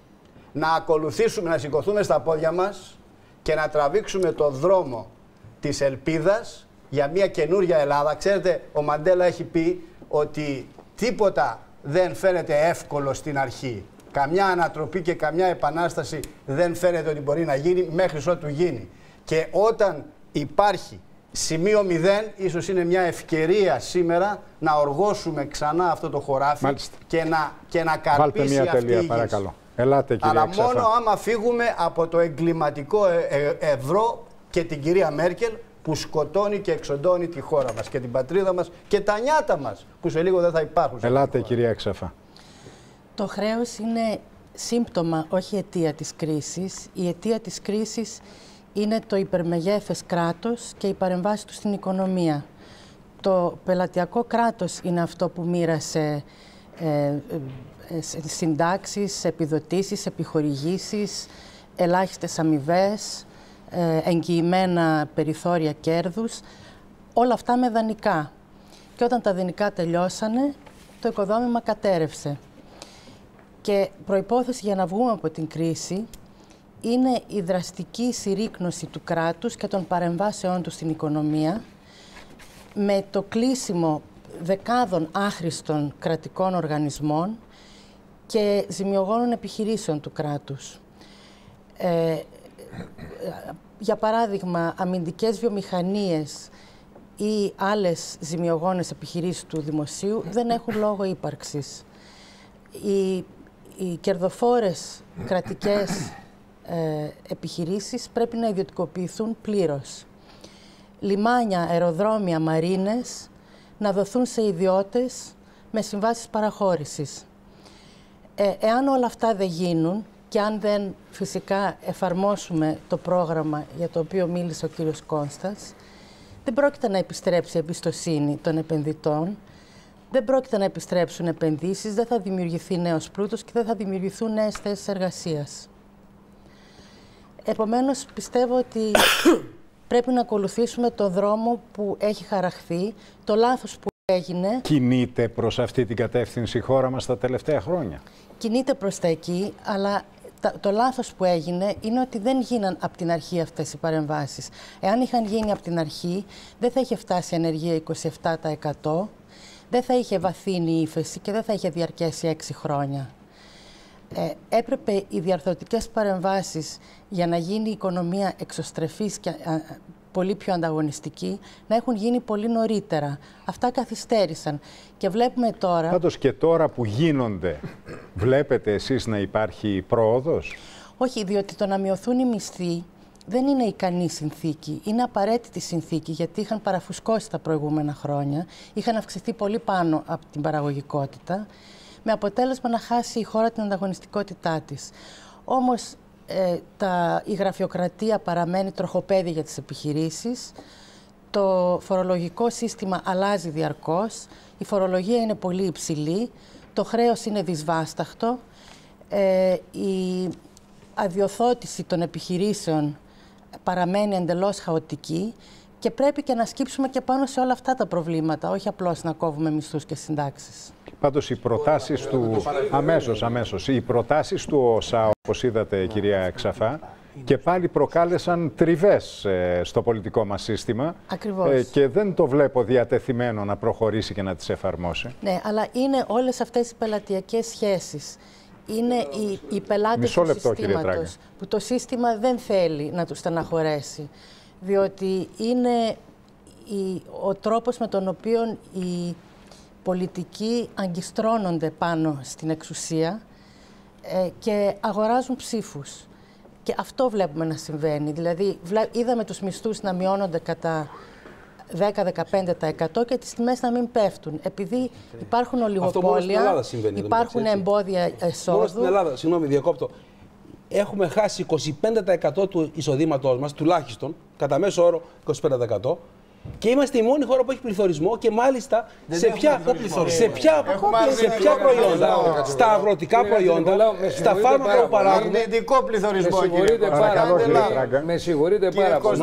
να ακολουθήσουμε, να σηκωθούμε στα πόδια μας και να τραβήξουμε το δρόμο της ελπίδας για μια καινούρια Ελλάδα. Ξέρετε, ο Μαντέλα έχει πει ότι τίποτα δεν φαίνεται εύκολο στην αρχή. Καμιά ανατροπή και καμιά επανάσταση δεν φαίνεται ότι μπορεί να γίνει μέχρι ότου γίνει. Και όταν υπάρχει σημείο μηδέν, ίσως είναι μια ευκαιρία σήμερα να οργώσουμε ξανά αυτό το χωράφι και να, και να καρπίσει Βάλτε μια αυτή τελεία, η παρακαλώ. Ελάτε, κυρία Αλλά Ξαφά. μόνο άμα φύγουμε από το εγκληματικό ε, ε, ευρώ και την κυρία Μέρκελ που σκοτώνει και εξοντώνει τη χώρα μας και την πατρίδα μας και τα νιάτα μας που σε λίγο δεν θα υπάρχουν. Ελάτε, κυρία Ξαφά. Το χρέος είναι σύμπτωμα, όχι αιτία της κρίσης. Η αιτία της κρίσης είναι το υπερμεγέθες κράτος και οι παρεμβάσεις του στην οικονομία. Το πελατειακό κράτος είναι αυτό που μοίρασε ε, ε, συντάξεις, επιδοτήσεις, επιχορηγήσεις, ελάχιστες αμοιβές, ε, εγγυημένα περιθώρια κέρδους, όλα αυτά με δανεικά. Και όταν τα δανεικά τελειώσανε, το οικοδόμημα κατέρευσε. Και προϋπόθεση για να βγούμε από την κρίση είναι η δραστική συρρίκνωση του κράτους και των παρεμβάσεών του στην οικονομία με το κλείσιμο δεκάδων άχρηστων κρατικών οργανισμών και ζημιογόνων επιχειρήσεων του κράτους. Ε, για παράδειγμα, αμυντικές βιομηχανίες ή άλλες ζημιογόνες επιχειρήσεις του δημοσίου δεν έχουν λόγο ύπαρξης. Οι, οι κερδοφόρες κρατικές ε, επιχειρήσεις πρέπει να ιδιωτικοποιηθούν πλήρως. Λιμάνια, αεροδρόμια, μαρίνες να δοθούν σε ιδιώτες με συμβάσεις παραχώρησης. Ε, εάν όλα αυτά δεν γίνουν και αν δεν φυσικά εφαρμόσουμε το πρόγραμμα για το οποίο μίλησε ο κύριος Κώστας, δεν πρόκειται να επιστρέψει η εμπιστοσύνη των επενδυτών, δεν πρόκειται να επιστρέψουν επενδύσεις, δεν θα δημιουργηθεί νέος πλούτος και δεν θα δημιουργηθούν νέες θέσεις εργασίας. Επομένως, πιστεύω ότι πρέπει να ακολουθήσουμε το δρόμο που έχει χαραχθεί, το λάθος που έγινε. Κινείται προς αυτή την κατεύθυνση η χώρα μας τα τελευταία χρόνια. Κινείται προς τα εκεί, αλλά το λάθος που έγινε είναι ότι δεν γίναν από την αρχή αυτές οι παρεμβάσεις. Εάν είχαν γίνει από την αρχή, δεν θα είχε φτάσει η ανεργία είκοσι επτά τοις εκατό, δεν θα είχε βαθύνει η ύφεση και δεν θα είχε διαρκέσει έξι χρόνια. Ε, έπρεπε οι διαρθρωτικές παρεμβάσεις για να γίνει η οικονομία εξωστρεφής και α, πολύ πιο ανταγωνιστική, να έχουν γίνει πολύ νωρίτερα. Αυτά καθυστέρησαν. Και βλέπουμε τώρα... Πάντως και τώρα που γίνονται, βλέπετε εσείς να υπάρχει πρόοδος? Όχι, διότι το να μειωθούν οι μισθοί δεν είναι ικανή συνθήκη. Είναι απαραίτητη συνθήκη, γιατί είχαν παραφουσκώσει τα προηγούμενα χρόνια, είχαν αυξηθεί πολύ πάνω από την παραγωγικότητα, με αποτέλεσμα να χάσει η χώρα την ανταγωνιστικότητά της. Όμως ε, τα, η γραφειοκρατία παραμένει τροχοπέδι για τις επιχειρήσεις, το φορολογικό σύστημα αλλάζει διαρκώς, η φορολογία είναι πολύ υψηλή, το χρέος είναι δυσβάσταχτο, ε, η αδειοδότηση των επιχειρήσεων παραμένει εντελώς χαοτική και πρέπει και να σκύψουμε και πάνω σε όλα αυτά τα προβλήματα, όχι απλώς να κόβουμε μισθούς και συντάξεις. Πάντως οι προτάσεις του... Αμέσως, αμέσως. Οι προτάσεις του ΟΣΑ, όπως είδατε κυρία Ξαφά, και πάλι προκάλεσαν τριβές ε, στο πολιτικό μας σύστημα. Ακριβώς. Ε, και δεν το βλέπω διατεθειμένο να προχωρήσει και να τις εφαρμόσει. Ναι, αλλά είναι όλες αυτές οι πελατειακές σχέσεις. Είναι οι, οι πελάτες Μισό λεπτό, του συστήματος, που το σύστημα δεν θέλει να τους στεναχωρέσει. Διότι είναι η, ο τρόπος με τον οποίο οι πολιτικοί αγκιστρώνονται πάνω στην εξουσία ε, και αγοράζουν ψήφους. Και αυτό βλέπουμε να συμβαίνει. Δηλαδή, είδαμε τους μισθούς να μειώνονται κατά δέκα με δεκαπέντε τοις εκατό και τις τιμές να μην πέφτουν. Επειδή υπάρχουν ολιγοπόλια, υπάρχουν εμπόδια εσόδου. Μόνο στην Ελλάδα, συγγνώμη, διακόπτω. Έχουμε χάσει είκοσι πέντε τοις εκατό του εισοδήματός μας, τουλάχιστον, κατά μέσο όρο είκοσι πέντε τοις εκατό. Και είμαστε η μόνη χώρα που έχει πληθωρισμό και μάλιστα σε ποια, σε ποια, σε ποια προϊόντα, στα αγροτικά προϊόντα, στα φάρμακα που παράγουμε. Ειδικό πληθωρισμό, κύριε. Με συγχωρείτε πάρα πολύ.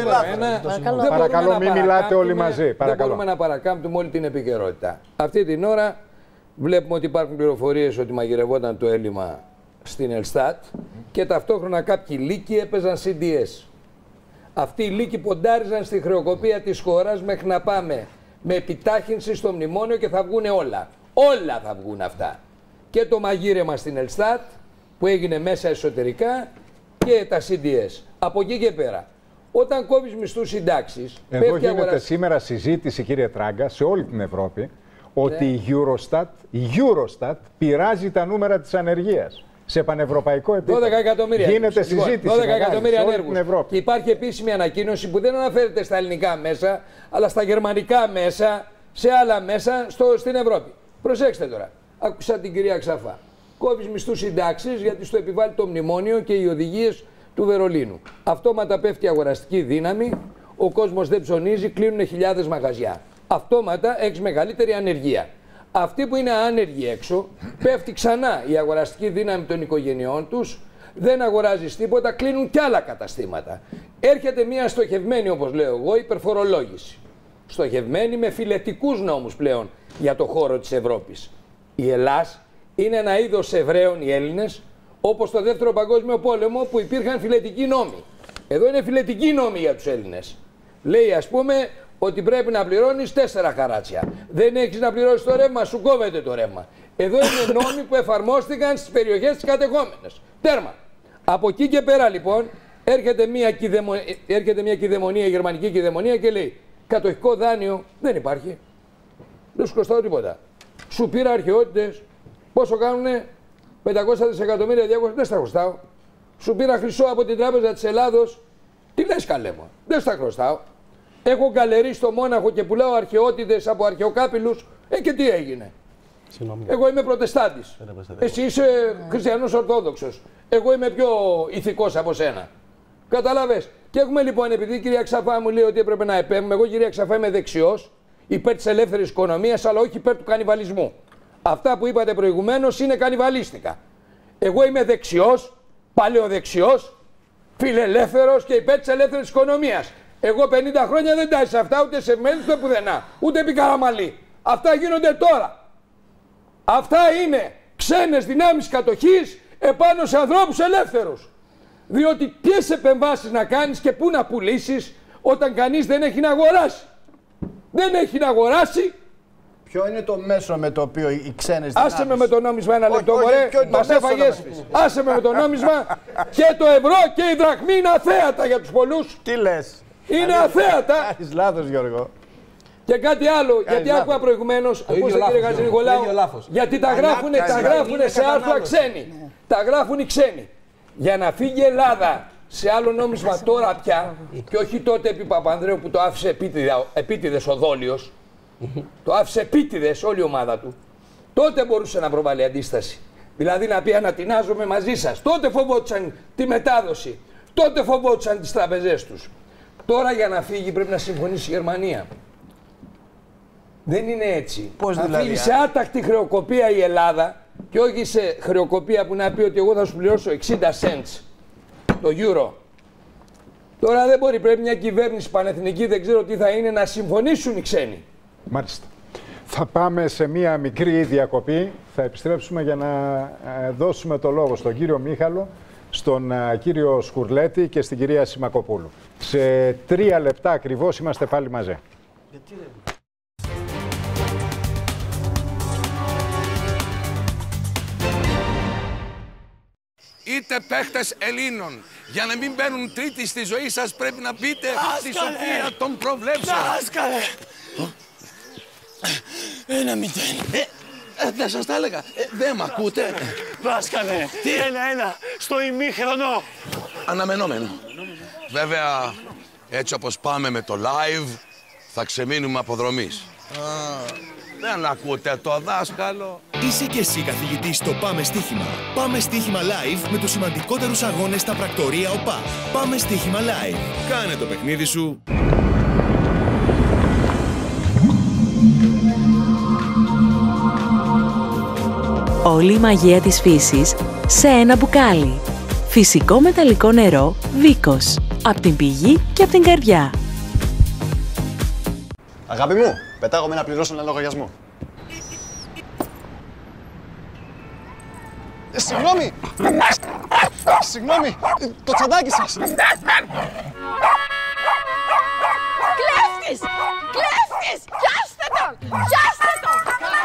Παρακαλώ, μην μιλάτε όλοι μαζί. Δεν μπορούμε να παρακάμπτουμε όλη την επικαιρότητα. Αυτή την ώρα βλέπουμε ότι υπάρχουν πληροφορίες ότι μαγειρευόταν το έλλειμμα στην Ελστάτ και ταυτόχρονα κάποιοι λύκοι έπαιζαν σι ντι ες. Αυτοί οι λύκοι ποντάριζαν στη χρεοκοπία της χώρας μέχρι να πάμε με επιτάχυνση στο μνημόνιο και θα βγουν όλα. Όλα θα βγουν αυτά. Και το μαγείρεμα στην Ελστάτ που έγινε μέσα εσωτερικά και τα σι ντι ες. Από εκεί και πέρα. Όταν κόβεις μισθούς συντάξεις... Εδώ γίνεται αγοράς... σήμερα συζήτηση, κύριε Τράγκα, σε όλη την Ευρώπη, ότι ναι. η Eurostat, η Eurostat πειράζει τα νούμερα της ανεργίας. Σε πανευρωπαϊκό επίπεδο. δώδεκα εκατομμύρια. Γίνεται λοιπόν, συζήτηση. δώδεκα εκατομμύρια ανέργους. Και υπάρχει επίσημη ανακοίνωση που δεν αναφέρεται στα ελληνικά μέσα, αλλά στα γερμανικά μέσα, σε άλλα μέσα στο, στην Ευρώπη. Προσέξτε τώρα. Άκουσα την κυρία Ξαφά. Κόβεις μισθούς συντάξεις γιατί στο επιβάλλει το μνημόνιο και οι οδηγίες του Βερολίνου. Αυτόματα πέφτει η αγοραστική δύναμη, ο κόσμος δεν ψωνίζει, κλείνουν χιλιάδες μαγαζιά. Αυτόματα έχεις μεγαλύτερη ανεργία. Αυτοί που είναι άνεργοι έξω, πέφτει ξανά η αγοραστική δύναμη των οικογενειών τους, δεν αγοράζεις τίποτα, κλείνουν κι άλλα καταστήματα. Έρχεται μια στοχευμένη, όπως λέω εγώ, υπερφορολόγηση. Στοχευμένη με φιλετικούς νόμους πλέον για το χώρο της Ευρώπης. Η Ελλάς είναι ένα είδος Εβραίων οι Έλληνες, όπως το Δεύτερο Παγκόσμιο Πόλεμο που υπήρχαν φιλετικοί νόμοι. Εδώ είναι φιλετικοί νόμοι για τους Έλληνες. Λέει ας πούμε ότι πρέπει να πληρώνεις τέσσερα χαράτσια. Δεν έχεις να πληρώσεις το ρεύμα, σου κόβεται το ρεύμα. Εδώ είναι νόμοι που εφαρμόστηκαν στις περιοχές τις κατεχόμενες. Τέρμα. Από εκεί και πέρα λοιπόν έρχεται μια, κυδαιμο... έρχεται μια κυδαιμονία, γερμανική κυδαιμονία και λέει κατοχικό δάνειο δεν υπάρχει. Δεν σου κοστάω τίποτα. Σου πήρα αρχαιότητες. Πόσο κάνουνε? πεντακόσια δισεκατομμύρια, διακόσια, δεν στα χρωστάω. Σου πήρα χρυσό από την Τράπεζα της Ελλάδος. Τι λες καλέ μου, δεν στα χρωστάω. Έχω γκαλερί στο Μόναχο και πουλάω αρχαιότητες από αρχαιοκάπηλους. Ε, και τι έγινε? Συγνώμη. Εγώ είμαι προτεστάντης. Εσύ είσαι χριστιανός ορθόδοξος. Εγώ είμαι πιο ηθικός από σένα. Καταλάβες. Και έχουμε λοιπόν, επειδή η κυρία Ξαφά μου λέει ότι έπρεπε να επέμβουμε, εγώ κυρία Ξαφά είμαι δεξιός, υπέρ της ελεύθερης οικονομίας, αλλά όχι υπέρ του κανιβαλισμού. Αυτά που είπατε προηγουμένως είναι κανιβαλίστικα. Εγώ είμαι δεξιός, παλαιοδεξιός, φιλελεύθερος και υπέρ της ελεύθερης οικονομίας. Εγώ πενήντα χρόνια δεν τα σε αυτά, ούτε σε μέλη, ούτε πουδενά, ούτε επί Καραμαλή. Αυτά γίνονται τώρα. Αυτά είναι ξένες δυνάμεις κατοχής επάνω σε ανθρώπους ελεύθερους. Διότι ποιες επεμβάσεις να κάνεις και πού να πουλήσεις όταν κανείς δεν έχει να αγοράσει. Δεν έχει να αγοράσει. Ποιο είναι το μέσο με το οποίο οι ξένες δυνάμεις... Άσε με με το νόμισμα ένα λεπτό, μωρέ. Μας έφαγες. Άσε με με το νόμισμα. Και το ευρώ και η δραχμή είναι αθέατα για τους πολλούς. Τι λες? Είναι αθέατα. Κάνεις λάθος, Γιώργο. Και κάτι άλλο, Κάλεις γιατί λάθος. Άκουγα προηγουμένως, ακούσατε κύριε Χατζηνικολάου, γιατί τα γράφουνε, τα γράφουνε σε άρθρα ξένοι. Ναι. Τα γράφουν οι ξένοι. Για να φύγει η Ελλάδα σε άλλο νόμισμα τώρα πια, και όχι τότε επί Παπανδρέου που το άφησε επίτηδες ο Δόλιος, το άφησε επίτηδες όλη η ομάδα του, τότε μπορούσε να προβάλλει αντίσταση. Δηλαδή να πει ανατινάζομαι μαζί σας. Τότε φοβόντουσαν τη μετάδοση, τότε φοβόντουσαν τις τραπεζές τους. Τώρα για να φύγει πρέπει να συμφωνήσει η Γερμανία. Δεν είναι έτσι. Πώς να δηλαδή, φύγει σε άτακτη χρεοκοπία η Ελλάδα και όχι σε χρεοκοπία που να πει ότι εγώ θα σου πληρώσω εξήντα cents το euro. Τώρα δεν μπορεί, πρέπει μια κυβέρνηση πανεθνική, δεν ξέρω τι θα είναι, να συμφωνήσουν οι ξένοι. Μάλιστα. Θα πάμε σε μία μικρή διακοπή. Θα επιστρέψουμε για να δώσουμε το λόγο στον κύριο Μίχαλο, στον κύριο Σκουρλέτη και στην κυρία Σιμακοπούλου. Σε τρία λεπτά ακριβώς είμαστε πάλι μαζί. Γιατί δεν... Είτε παίχτες Ελλήνων. Για να μην μπαίνουν τρίτη στη ζωή σας πρέπει να μπείτε στη σοφία των προβλέψεων. Δάσκαλε! Ένα μηδέν. Ε, δεν σας τα έλεγα. Ε, δεν μ' ακούτε. Δάσκαλε, τι ένα-ένα στο ημίχρονο. Αναμενόμενο. Βέβαια, έτσι όπως πάμε με το live, θα ξεμείνουμε αποδρομής. Δεν ακούτε το δάσκαλο. Είσαι και εσύ καθηγητής στο Πάμε Στοίχημα. Πάμε Στοίχημα Live με τους σημαντικότερους αγώνες στα πρακτορία ΟΠΑ. Πάμε Στοίχημα Live. Κάνε το παιχνίδι σου. Όλη η μαγεία της φύσης σε ένα μπουκάλι. Φυσικό μεταλλικό νερό Βίκος. Απ' την πηγή και απ' την καρδιά. Αγάπη μου, πετάγομαι να πληρώσω ένα λογαριασμό. Ε, συγγνώμη! Συγγνώμη! Το τσαντάκι σας! Κλέφτης! Κλέφτης! Πιάστε τον! Πιάστε τον!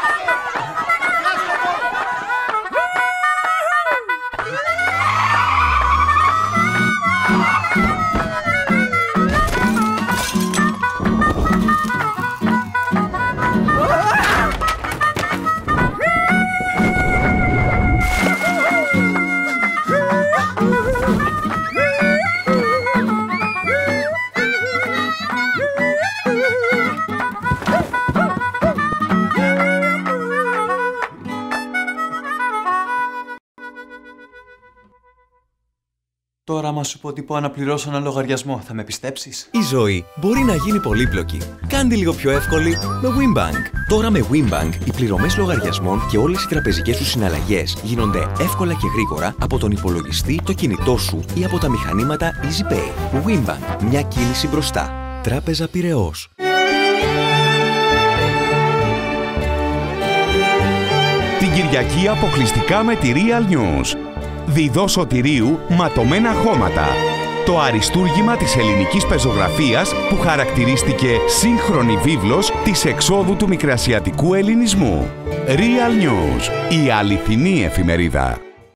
Τώρα, άμα σου πω ότι πάω να πληρώσω ένα λογαριασμό, θα με πιστέψεις? Η ζωή μπορεί να γίνει πολύπλοκη. Κάντε λίγο πιο εύκολη με WinBank. Τώρα με WinBank οι πληρωμές λογαριασμών και όλες οι τραπεζικές σου συναλλαγές γίνονται εύκολα και γρήγορα από τον υπολογιστή, το κινητό σου ή από τα μηχανήματα EasyPay. WinBank. Μια κίνηση μπροστά. Τράπεζα Πειραιώς. Την Κυριακή αποκλειστικά με τη Real News. Διδό Σωτηρίου ματωμένα χώματα. Το αριστούργημα της ελληνικής πεζογραφίας που χαρακτηρίστηκε σύγχρονη βίβλος της εξόδου του μικρασιατικού ελληνισμού. Real News, η αληθινή εφημερίδα.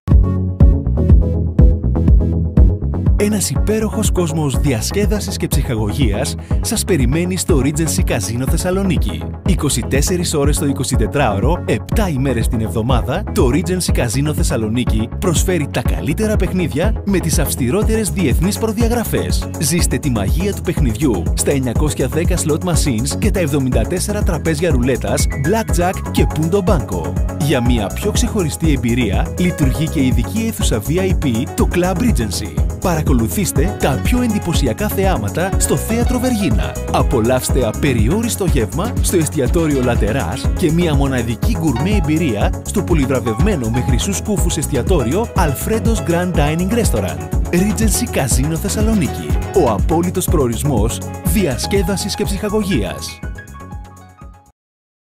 Ένας υπέροχος κόσμος διασκέδασης και ψυχαγωγίας σας περιμένει στο Regency Casino Θεσσαλονίκη. είκοσι τέσσερις ώρες το εικοσιτετράωρο, επτά ημέρες την εβδομάδα, το Regency Casino Θεσσαλονίκη προσφέρει τα καλύτερα παιχνίδια με τις αυστηρότερες διεθνείς προδιαγραφές. Ζήστε τη μαγεία του παιχνιδιού στα εννιακόσια δέκα slot machines και τα εβδομήντα τέσσερα τραπέζια ρουλέτας, blackjack και punto banco. Για μια πιο ξεχωριστή εμπειρία, λειτουργεί και ειδική αίθουσα βι άι πι το Club Regency. Παρακολουθήστε τα πιο εντυπωσιακά θεάματα στο Θέατρο Βεργίνα. Απολαύστε απεριόριστο γεύμα στο εστιατόριο Λατεράς και μια μοναδική γκουρμέ εμπειρία στο πολυβραβευμένο με χρυσούς κούφους εστιατόριο Alfredo's Grand Dining Restaurant. Regency Casino Θεσσαλονίκη. Ο απόλυτος προορισμός διασκέδασης και ψυχαγωγίας.